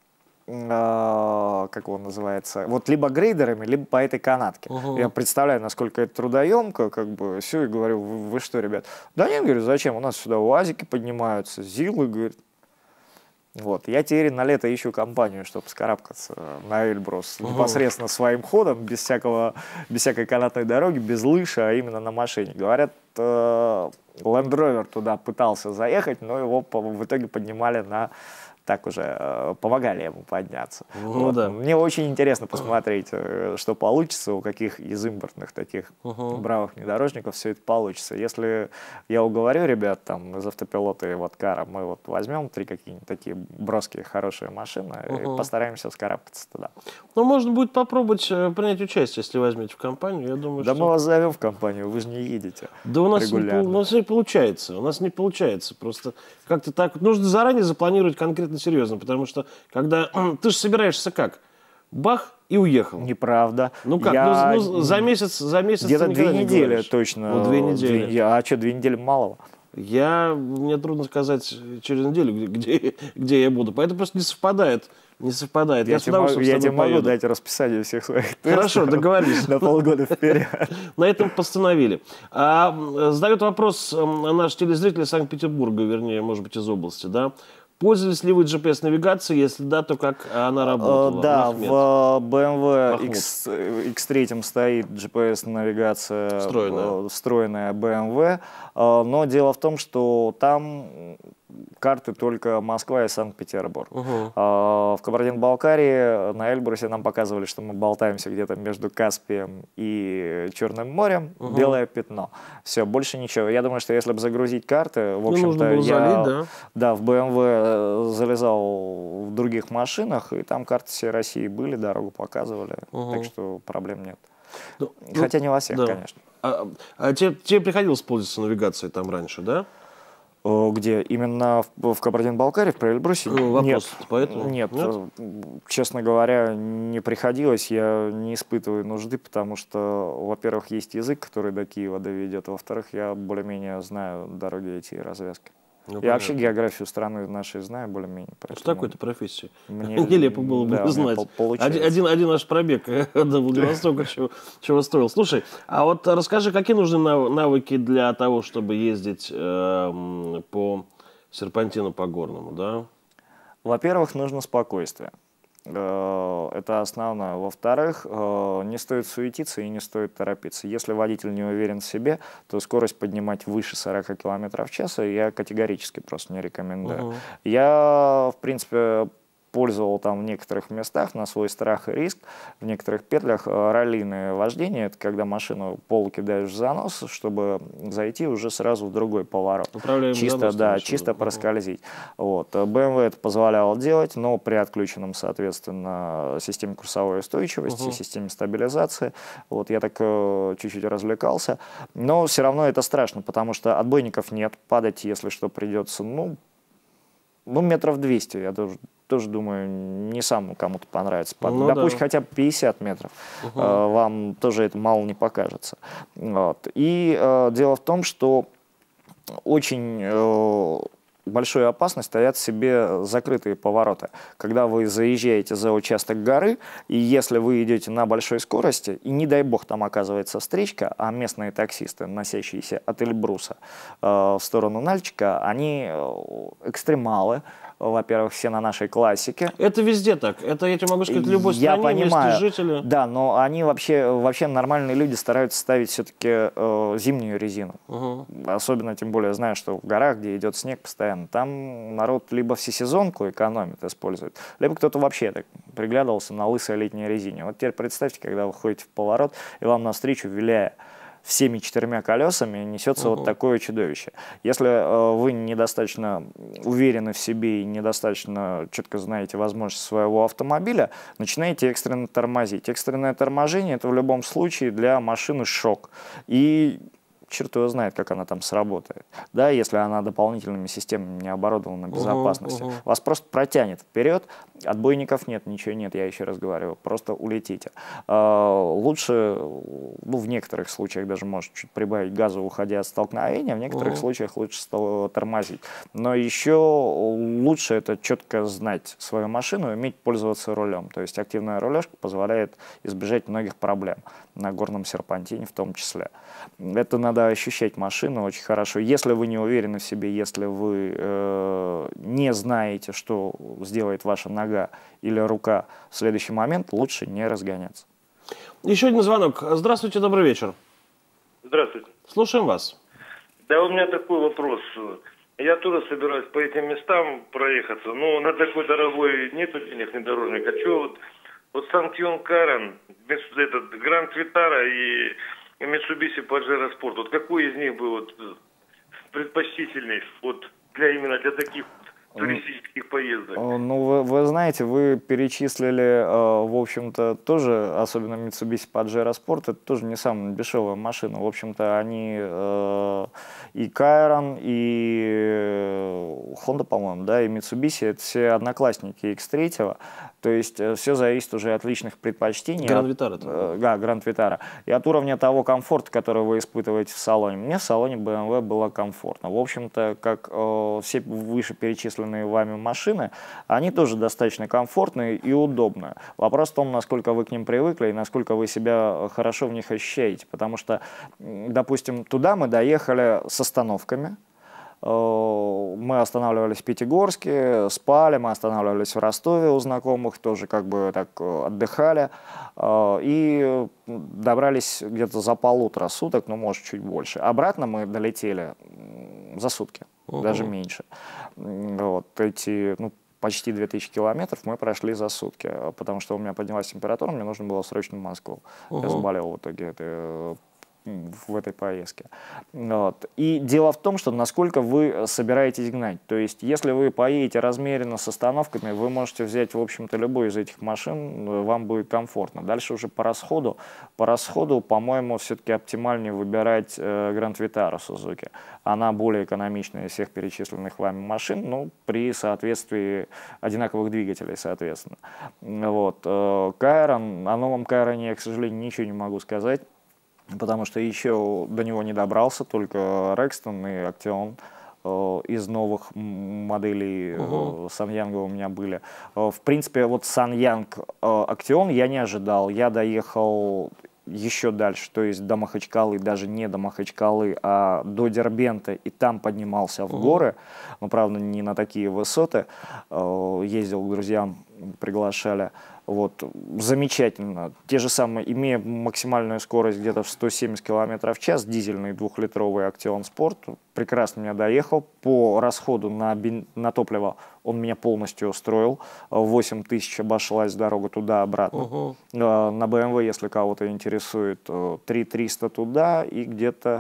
как он называется, вот либо грейдерами, либо по этой канатке. Я представляю, насколько это трудоемко, как бы, все, и говорю, вы что, ребят? Да нет, говорю, зачем? У нас сюда УАЗики поднимаются, ЗИЛы, говорит. Вот. Я теперь на лето ищу компанию, чтобы скарабкаться на Эльбрус непосредственно своим ходом, без всякой канатной дороги, без лыж, а именно на машине. Говорят, Land Rover туда пытался заехать, но его в итоге поднимали на... Так уже помогали ему подняться. Ну, да. Мне очень интересно посмотреть, что получится, у каких из импортных таких бравых внедорожников все это получится. Если я уговорю ребят там из автопилота и вот Кара, мы вот возьмем 3 какие-нибудь такие броские, хорошие машины и постараемся вскарабкаться туда. Ну, можно будет попробовать принять участие, если возьмете в компанию. Я думаю, да что... мы вас зовем в компанию, вы же не едете. Да у нас регулярно. не получается. У нас не получается. Просто как-то так. Нужно заранее запланировать конкретно серьезно, потому что когда ты же собираешься как? Бах и уехал. Неправда. Ну как? За месяц где-то 2 недели точно. Ну, 2 недели. А что, 2 недели мало? Мне трудно сказать через неделю, где я буду. Поэтому просто не совпадает. Не совпадает. Я тебе могу дать расписание всех своих тестов. Хорошо, договорились. На полгода вперед. На этом постановили. Задает вопрос наш телезритель из Санкт-Петербурга, вернее, может быть, из области, да? Пользовались ли вы GPS-навигацией? Если да, то как она работала? Да, в BMW X3 стоит GPS-навигация, встроенная BMW. Но дело в том, что там карты только Москва и Санкт-Петербург. В Кабардино-Балкарии на Эльбрусе нам показывали, что мы болтаемся где-то между Каспием и Черным морем. Белое пятно. Все, больше ничего. Я думаю, что если бы загрузить карты, в общем-то, я в BMW залезал в других машинах, и там карты всей России были, дорогу показывали. Так что проблем нет. Хотя не во всех, конечно. Тебе приходилось пользоваться навигацией там раньше, да? Где? Именно в Кабардино-Балкарии, в Эльбрусе? Нет, честно говоря, не приходилось. Я не испытываю нужды, потому что, во-первых, есть язык, который до Киева доведет, во-вторых, я более-менее знаю дороги эти и развязки. Я вообще географию страны нашей знаю более-менее. С такой-то профессией. Нелепо было бы знать. Один наш пробег до Владивостока чего стоил. Слушай, а вот расскажи, какие нужны навыки для того, чтобы ездить по серпантину по горному, да? Во-первых, нужно спокойствие. Это основное. Во-вторых, не стоит суетиться и не стоит торопиться. Если водитель не уверен в себе, то скорость поднимать выше 40 км в час я категорически просто не рекомендую. Я, в принципе, пользовал там в некоторых местах на свой страх и риск, в некоторых петлях раллийное вождение. Это когда машину пол кидаешь в занос, чтобы зайти уже сразу в другой поворот. Чисто проскользить. Вот. BMW это позволяло делать, но при отключенном, соответственно, системе курсовой устойчивости, системе стабилизации. Вот. Я так чуть-чуть развлекался. Но все равно это страшно, потому что отбойников нет. Падать, если что, придется, метров 200, я тоже думаю, не сам кому-то понравится. Пусть хотя бы 50 метров. Вам тоже это мало не покажется. Вот. И дело в том, что очень большую опасность таят в себе закрытые повороты. Когда вы заезжаете за участок горы, и если вы идете на большой скорости, и не дай бог там оказывается встречка, а местные таксисты, носящиеся от Эльбруса в сторону Нальчика, они экстремалы, во-первых, все на нашей классике. Это везде так. Это, я тебе могу сказать, в любой стране, понимаю, жители. Да, но они вообще нормальные люди стараются ставить все-таки зимнюю резину. Особенно, тем более, знаю, что в горах, где идет снег постоянно, там народ либо всесезонку экономит, использует, либо кто-то вообще так приглядывался на лысой летней резине. Вот теперь представьте, когда вы ходите в поворот, и вам навстречу, виляя всеми 4 колесами, несется вот такое чудовище. Если вы недостаточно уверены в себе и недостаточно четко знаете возможности своего автомобиля, начинаете экстренно тормозить. Экстренное торможение – это в любом случае для машины шок. И черт его знает, как она там сработает. Да, если она дополнительными системами не оборудована безопасности. Вас просто протянет вперед, отбойников нет, ничего нет, я еще раз говорю, просто улетите. Лучше, в некоторых случаях даже может чуть прибавить газу, уходя от столкновения, в некоторых случаях лучше тормозить. Но еще лучше это четко знать свою машину и уметь пользоваться рулем. То есть активная рулежка позволяет избежать многих проблем на горном серпантине в том числе. Это надо надо ощущать машину очень хорошо. Если вы не уверены в себе, если вы не знаете, что сделает ваша нога или рука в следующий момент, лучше не разгоняться. Еще один звонок. Здравствуйте, добрый вечер. Здравствуйте. Слушаем вас. Да, у меня такой вопрос. Я тоже собираюсь по этим местам проехаться, но на такой дорогой нету денег внедорожник. Хочу вот Sangyong Kairan, этот Grand Vitara и Mitsubishi Pajero Sport. Вот какой из них бы вот предпочтительней вот именно для таких туристических поездок? Ну, вы знаете, вы перечислили, в общем-то, тоже, особенно Mitsubishi Pajero Sport, это тоже не самая дешевая машина. В общем-то, они и Kairan, и Honda, по-моему, да, и Mitsubishi, это все одноклассники X3. То есть все зависит уже от личных предпочтений. Grand Vitara. Да, Grand Vitara. И от уровня того комфорта, который вы испытываете в салоне. Мне в салоне BMW было комфортно. В общем-то, как все вышеперечисленные вами машины, они тоже достаточно комфортные и удобные. Вопрос в том, насколько вы к ним привыкли и насколько вы себя хорошо в них ощущаете. Потому что, допустим, туда мы доехали с остановками. Мы останавливались в Пятигорске, спали, мы останавливались в Ростове у знакомых, тоже как бы так отдыхали. И добрались где-то за 1,5 суток, ну, может, чуть больше. Обратно мы долетели за сутки, даже меньше. Вот эти, ну, почти 2000 километров мы прошли за сутки, потому что у меня поднялась температура, мне нужно было срочно в Москву. Я заболел в итоге в этой поездке. Вот. И дело в том, что насколько вы собираетесь гнать. То есть, если вы поедете размеренно с остановками, вы можете взять, в общем-то, любую из этих машин, вам будет комфортно. Дальше уже по расходу, по-моему, все-таки оптимальнее выбирать Grand Vitara Suzuki. Она более экономичная из всех перечисленных вами машин, ну, при соответствии одинаковых двигателей, соответственно. Вот. Kairan, о новом Kairan я, к сожалению, ничего не могу сказать, потому что еще до него не добрался, только Rexton и Action из новых моделей Sanyang у меня были. В принципе, вот Sanyang Action я не ожидал. Я доехал еще дальше, то есть до Махачкалы, даже не до Махачкалы, а до Дербента, и там поднимался в горы, но, правда, не на такие высоты. Ездил к друзьям, приглашали. Вот, замечательно. Те же самые, имея максимальную скорость где-то в 170 км в час, дизельный 2-литровый Action Sport прекрасно меня доехал. По расходу на топливо он меня полностью устроил. 8000 обошлась дорога туда-обратно. На BMW, если кого-то интересует, 3300 туда и где-то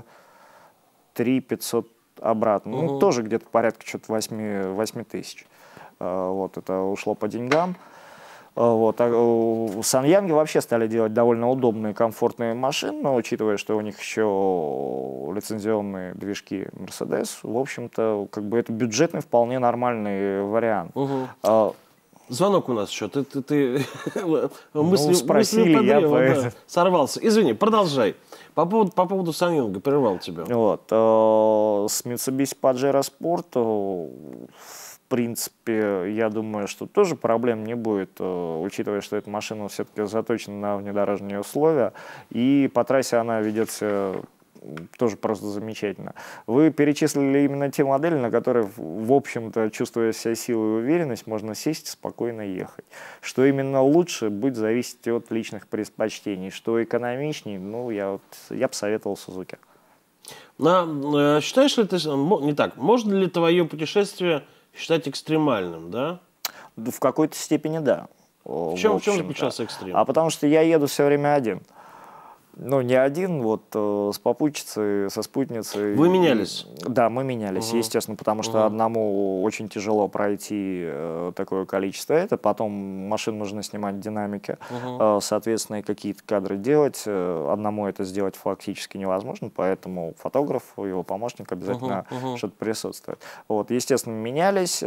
3500 обратно. Ну, тоже где-то порядка что-то 8000. Вот, это ушло по деньгам. Вот. А Sanyang вообще стали делать довольно удобные, комфортные машины, но учитывая, что у них еще лицензионные движки Mercedes, в общем-то, как бы это бюджетный, вполне нормальный вариант. Звонок у нас еще. Ты спросили, я сорвался. Извини, продолжай. По поводу Sanyang, прервал тебя. Вот. С Mitsubishi Pajero Sport, в принципе, я думаю, что тоже проблем не будет, учитывая, что эта машина все-таки заточена на внедорожные условия, и по трассе она ведется тоже просто замечательно. Вы перечислили именно те модели, на которые, в общем-то, чувствуя себя силой и уверенность, можно сесть и спокойно ехать. Что именно лучше, будет зависеть от личных предпочтений. Что экономичнее, ну, я посоветовал Suzuki. Считаешь ли ты, не так, можно ли твое путешествие считать экстремальным, да? В какой-то степени да. В чем заключался экстрем? А потому что я еду все время один. Ну, не один, вот с попутчицей, со спутницей. Вы менялись? Да, мы менялись, естественно, потому что одному очень тяжело пройти такое количество. Потом машину нужно снимать в динамике, соответственно, и какие-то кадры делать. Одному это сделать фактически невозможно, поэтому фотограф, его помощник обязательно что-то присутствует. Вот, естественно, менялись.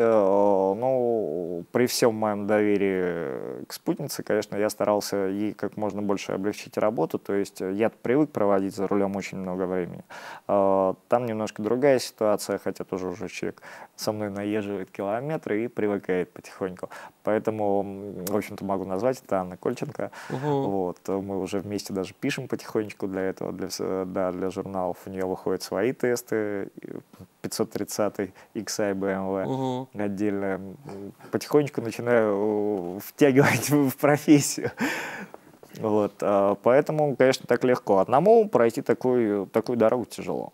Ну, при всем моем доверии к спутнице, конечно, я старался ей как можно больше облегчить работу, то есть есть я привык проводить за рулем очень много времени. Там немножко другая ситуация, хотя тоже уже человек со мной наезживает километры и привыкает потихоньку. Поэтому, в общем-то, могу назвать, это Анна Кольченко. Вот. Мы уже вместе даже пишем потихонечку для этого, для журналов. У нее выходят свои тесты, 530 XI BMW отдельно. Потихонечку начинаю втягивать в профессию. Вот. Поэтому, конечно, так легко. Одному пройти такую дорогу тяжело.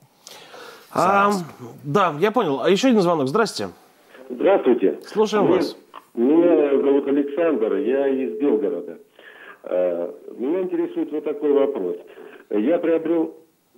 Да, я понял. А еще один звонок. Здрасте. Здравствуйте. Слушаем вас. Меня зовут Александр, я из Белгорода. Меня интересует вот такой вопрос. Я приобрел...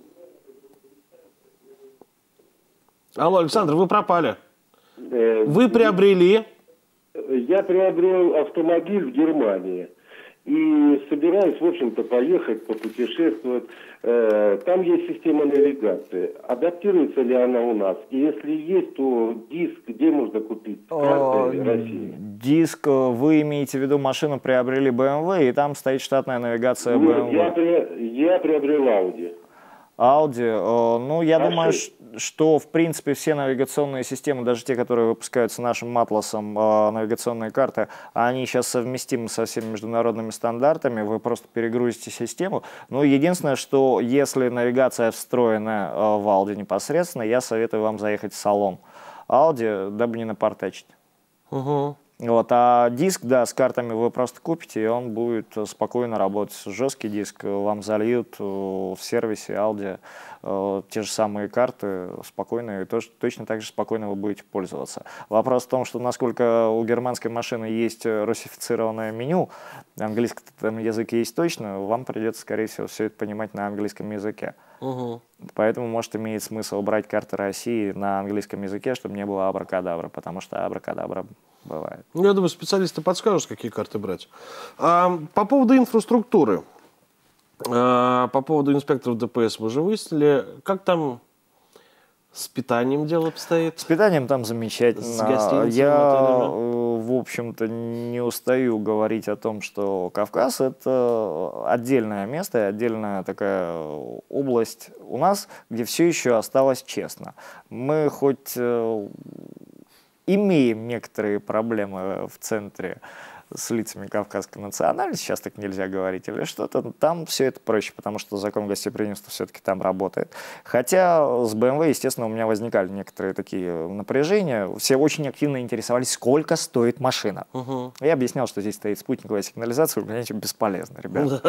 Алло, Александр, вы пропали. Вы приобрели... Я приобрел автомобиль в Германии. И собираюсь, в общем-то, поехать, попутешествовать. Там есть система навигации. Адаптируется ли она у нас? И если есть, то диск где можно купить? Карты России. Диск, вы имеете в виду, машину приобрели BMW, и там стоит штатная навигация BMW? Я приобрел Audi. Audi, ну, я думаю, что, в принципе, все навигационные системы, даже те, которые выпускаются нашим Атласом, навигационные карты, они сейчас совместимы со всеми международными стандартами, вы просто перегрузите систему. Но единственное, что если навигация встроена в Audi непосредственно, я советую вам заехать в салон Audi, дабы не напортачить. Вот, а диск, да, с картами вы просто купите, и он будет спокойно работать. Жесткий диск вам зальют в сервисе Audi те же самые карты спокойно, и точно так же спокойно вы будете пользоваться. Вопрос в том, что насколько у германской машины есть русифицированное меню, английский там язык есть точно, вам придется, скорее всего, все это понимать на английском языке. Поэтому, может, имеет смысл брать карты России на английском языке, чтобы не было абракадабра, потому что абракадабра бывает. Ну, я думаю, специалисты подскажут, какие карты брать. По поводу инфраструктуры, по поводу инспекторов ДПС вы же выяснили, как там с питанием дело обстоит? С питанием там замечательно. С гостиницами, я, в общем-то, не устаю говорить о том, что Кавказ — это отдельное место, отдельная такая область у нас, где все еще осталось честно. Мы хоть имеем некоторые проблемы в центре с лицами кавказской национальности, сейчас так нельзя говорить, или что-то, там все это проще, потому что закон гостеприимства все-таки там работает. Хотя с BMW, естественно, у меня возникали некоторые такие напряжения. Все очень активно интересовались, сколько стоит машина. Я объяснял, что здесь стоит спутниковая сигнализация, вы понимаете, бесполезно, ребята.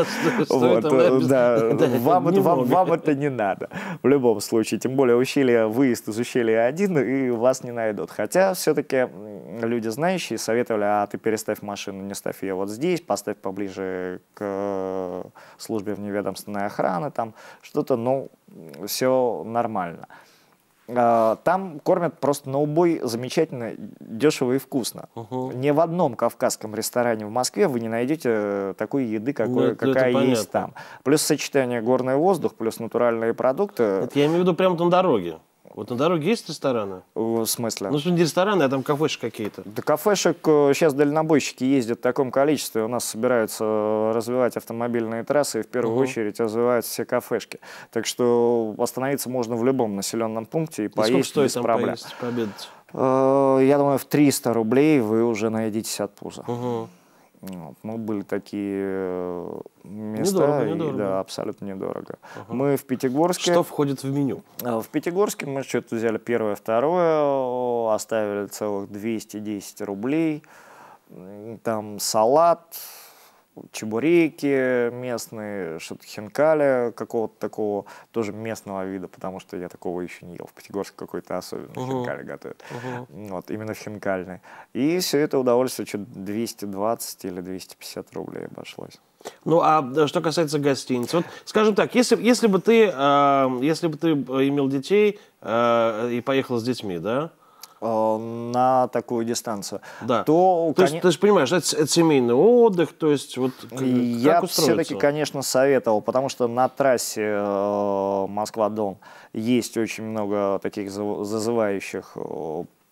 Вам это не надо. В любом случае, тем более выезд из ущелья один, и вас не найдут. Хотя все-таки люди знающие советовали, а ты переставь машину, не ставь ее вот здесь, поставь поближе к службе вневедомственной охраны, там что-то, ну, все нормально. Там кормят просто на убой замечательно, дешево и вкусно. Ни в одном кавказском ресторане в Москве вы не найдете такой еды, какая есть там. Плюс сочетание горный воздух, плюс натуральные продукты. Это я имею в виду прямо на дороге. Вот на дороге есть рестораны? В смысле? Ну, что не рестораны, а там кафешки какие-то. Да кафешек сейчас дальнобойщики ездят в таком количестве. У нас собираются развивать автомобильные трассы, и в первую очередь развиваются все кафешки. Так что остановиться можно в любом населенном пункте и поесть без проблем. Сколько стоит там поесть, пообедать? Я думаю, в 300 рублей вы уже наедитесь от пуза. Мы были такие места, недорого. Да, абсолютно недорого. Мы в Пятигорске... Что входит в меню? В Пятигорске мы что-то взяли первое, второе, оставили целых 210 рублей. Там салат, чебуреки местные, что-то хинкали какого-то такого, тоже местного вида, потому что я такого еще не ел. В Пятигорске какой-то особенный хинкали готовят. Вот, именно хинкальный. И все это удовольствие что-то 220 или 250 рублей обошлось. Ну, а что касается гостиниц, вот, скажем так, если бы ты имел детей и поехал с детьми, да? На такую дистанцию, да. То есть, ты же понимаешь, это семейный отдых, то есть вот я все-таки, конечно, советовал, потому что на трассе Москва-Дон есть очень много таких зазывающих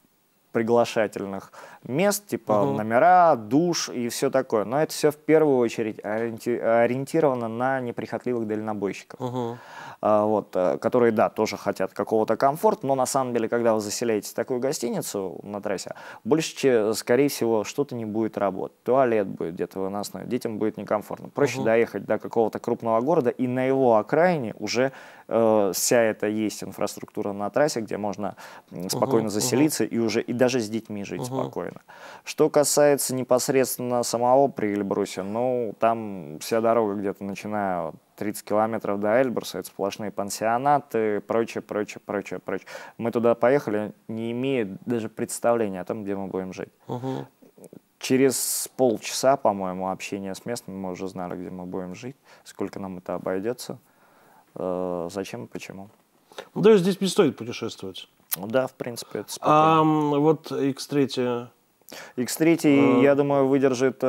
приглашательных мест, типа номера, душ и все такое. Но это все в первую очередь ориентировано на неприхотливых дальнобойщиков, которые, да, тоже хотят какого-то комфорта, но на самом деле, когда вы заселяетесь в такую гостиницу на трассе, больше, скорее всего, что-то не будет работать. Туалет будет где-то выносной, детям будет некомфортно. Проще доехать до какого-то крупного города, и на его окраине уже вся эта есть инфраструктура на трассе, где можно спокойно заселиться и даже с детьми жить спокойно. Что касается непосредственно самого Эльбруса, ну, там вся дорога где-то начиная от 30 километров до Эльбруса, это сплошные пансионаты, прочее. Мы туда поехали, не имея даже представления о том, где мы будем жить. Через полчаса, по-моему, общения с местными, мы уже знали, где мы будем жить, сколько нам это обойдется, зачем и почему. Ну, даже здесь не стоит путешествовать. Да, в принципе, это спокойно. А вот X3... X3, я думаю, выдержит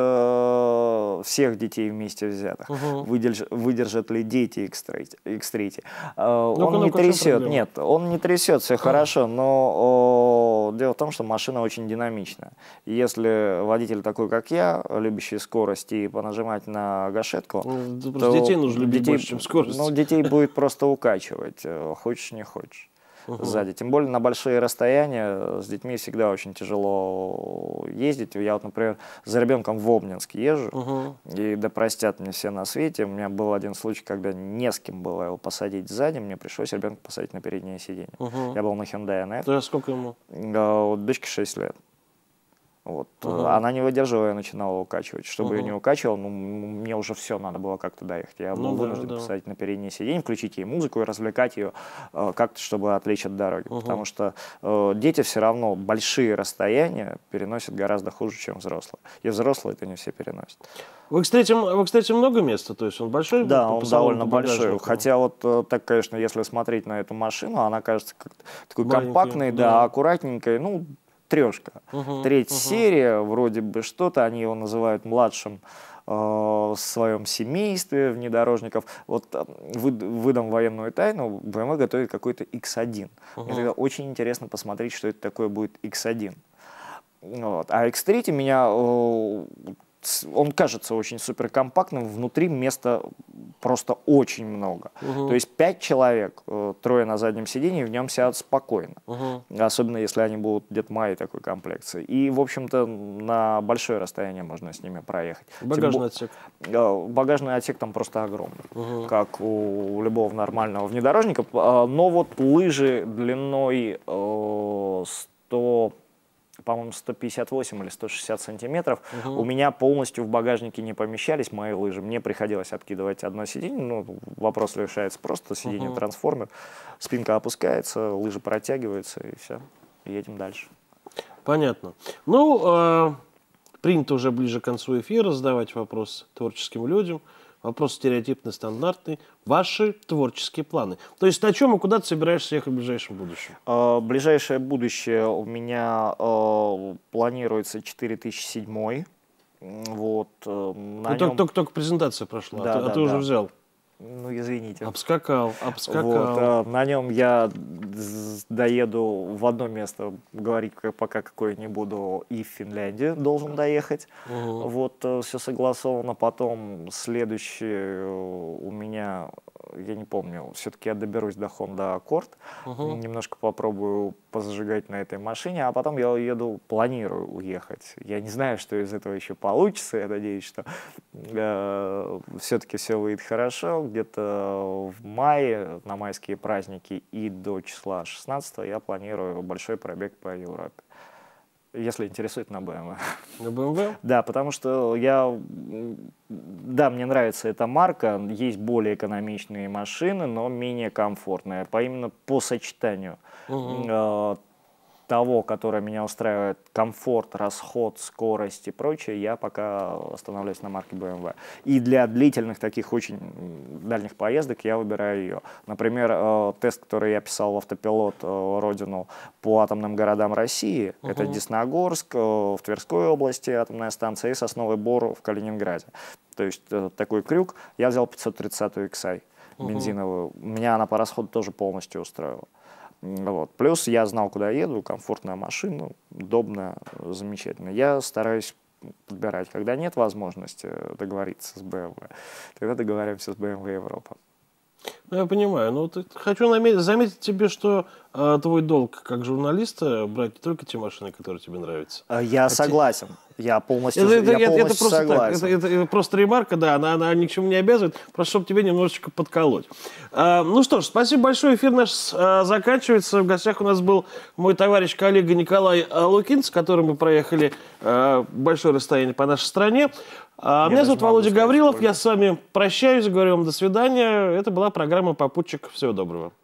всех детей вместе взятых. Выдержат ли дети X3? Он не трясет, нет, он не трясет, все хорошо, но дело в том, что машина очень динамичная. Если водитель такой, как я, любящий скорость и понажимать на гашетку, то детей нужно любить больше, чем скорость. Ну, детей будет просто укачивать, хочешь не хочешь. Сзади. Тем более на большие расстояния с детьми всегда очень тяжело ездить. Я вот, например, за ребенком в Обнинск езжу, и да простят мне все на свете. У меня был один случай, когда не с кем было его посадить сзади, мне пришлось ребенка посадить на переднее сиденье. Я был на Hyundai Ioniq. То есть сколько ему? Дочке 6 лет. Вот. Она не выдерживала, я начинала укачивать. Чтобы ее не укачивал, ну, мне уже все, надо было как-то доехать. Я был вынужден посадить на переднее сиденье, включить ей музыку и развлекать ее как-то, чтобы отвлечь от дороги. Потому что дети все равно большие расстояния переносят гораздо хуже, чем взрослые. И взрослые это не все переносят. Вы, кстати, много места? То есть он большой? Да, он довольно большой. Хотя вот так, конечно, если смотреть на эту машину, она кажется такой компактной, да, аккуратненькой, ну, трешка. Третья серия, вроде бы что-то, они его называют младшим в своем семействе внедорожников. Вот выдам военную тайну, BMW готовит какой-то X1. Мне тогда очень интересно посмотреть, что это такое будет X1. Вот. А X3 меня... Он кажется очень суперкомпактным, внутри места просто очень много. То есть 5 человек, 3 на заднем сидении, в нем сядут спокойно. Особенно если они будут где-то моей такой комплекции. И, в общем-то, на большое расстояние можно с ними проехать. Багажный отсек? Багажный отсек там просто огромный, как у любого нормального внедорожника. Но вот лыжи длиной 158 или 160 сантиметров, у меня полностью в багажнике не помещались мои лыжи. Мне приходилось откидывать одно сиденье, ну, вопрос решается просто, сиденье трансформер, спинка опускается, лыжи протягиваются, и все, едем дальше. Понятно. Ну, принято уже ближе к концу эфира задавать вопрос творческим людям. Вопрос стереотипный, стандартный. Ваши творческие планы. То есть на чем и куда ты собираешься ехать в ближайшем будущем? Ближайшее будущее у меня планируется 4007. Вот, только презентация прошла, да, ты уже взял. Ну, извините. Обскакал. Вот, на нем я доеду в одно место, говорить пока какое не буду, и в Финляндию должен доехать. Вот, все согласовано. Потом следующее у меня, я не помню, все-таки я доберусь до Honda Accord, немножко попробую позажигать на этой машине, а потом я планирую уехать. Я не знаю, что из этого еще получится, я надеюсь, что все-таки все выйдет хорошо. Где-то в мае, на майские праздники и до числа 16 я планирую большой пробег по Европе. Если интересует, на BMW. На BMW? Да, потому что да, мне нравится эта марка, есть более экономичные машины, но менее комфортные, именно по сочетанию того, которое меня устраивает, комфорт, расход, скорость и прочее, я пока останавливаюсь на марке BMW. И для длительных таких очень дальних поездок я выбираю ее. Например, тест, который я писал в Автопилот родину по атомным городам России, это Десногорск, в Тверской области атомная станция, и Сосновый Бор в Калининграде. То есть такой крюк. Я взял 530-ю XI бензиновую. Меня она по расходу тоже полностью устроила. Вот. Плюс я знал, куда еду, комфортная машина, удобная, замечательно. Я стараюсь подбирать. Когда нет возможности договориться с BMW, тогда договариваемся с BMW Европа. Ну, я понимаю. Но вот хочу заметить тебе, что твой долг как журналиста брать не только те машины, которые тебе нравятся. Я согласен. Я полностью согласен. Это просто ремарка, да, она ни к чему не обязывает, просто чтобы тебе немножечко подколоть. Ну что ж, спасибо большое. Эфир наш заканчивается. В гостях у нас был мой товарищ, коллега Николай Лукин, с которым мы проехали большое расстояние по нашей стране. Меня зовут Володя Гаврилов. Я с вами прощаюсь, говорю вам до свидания. Это была программа «Попутчик». Всего доброго.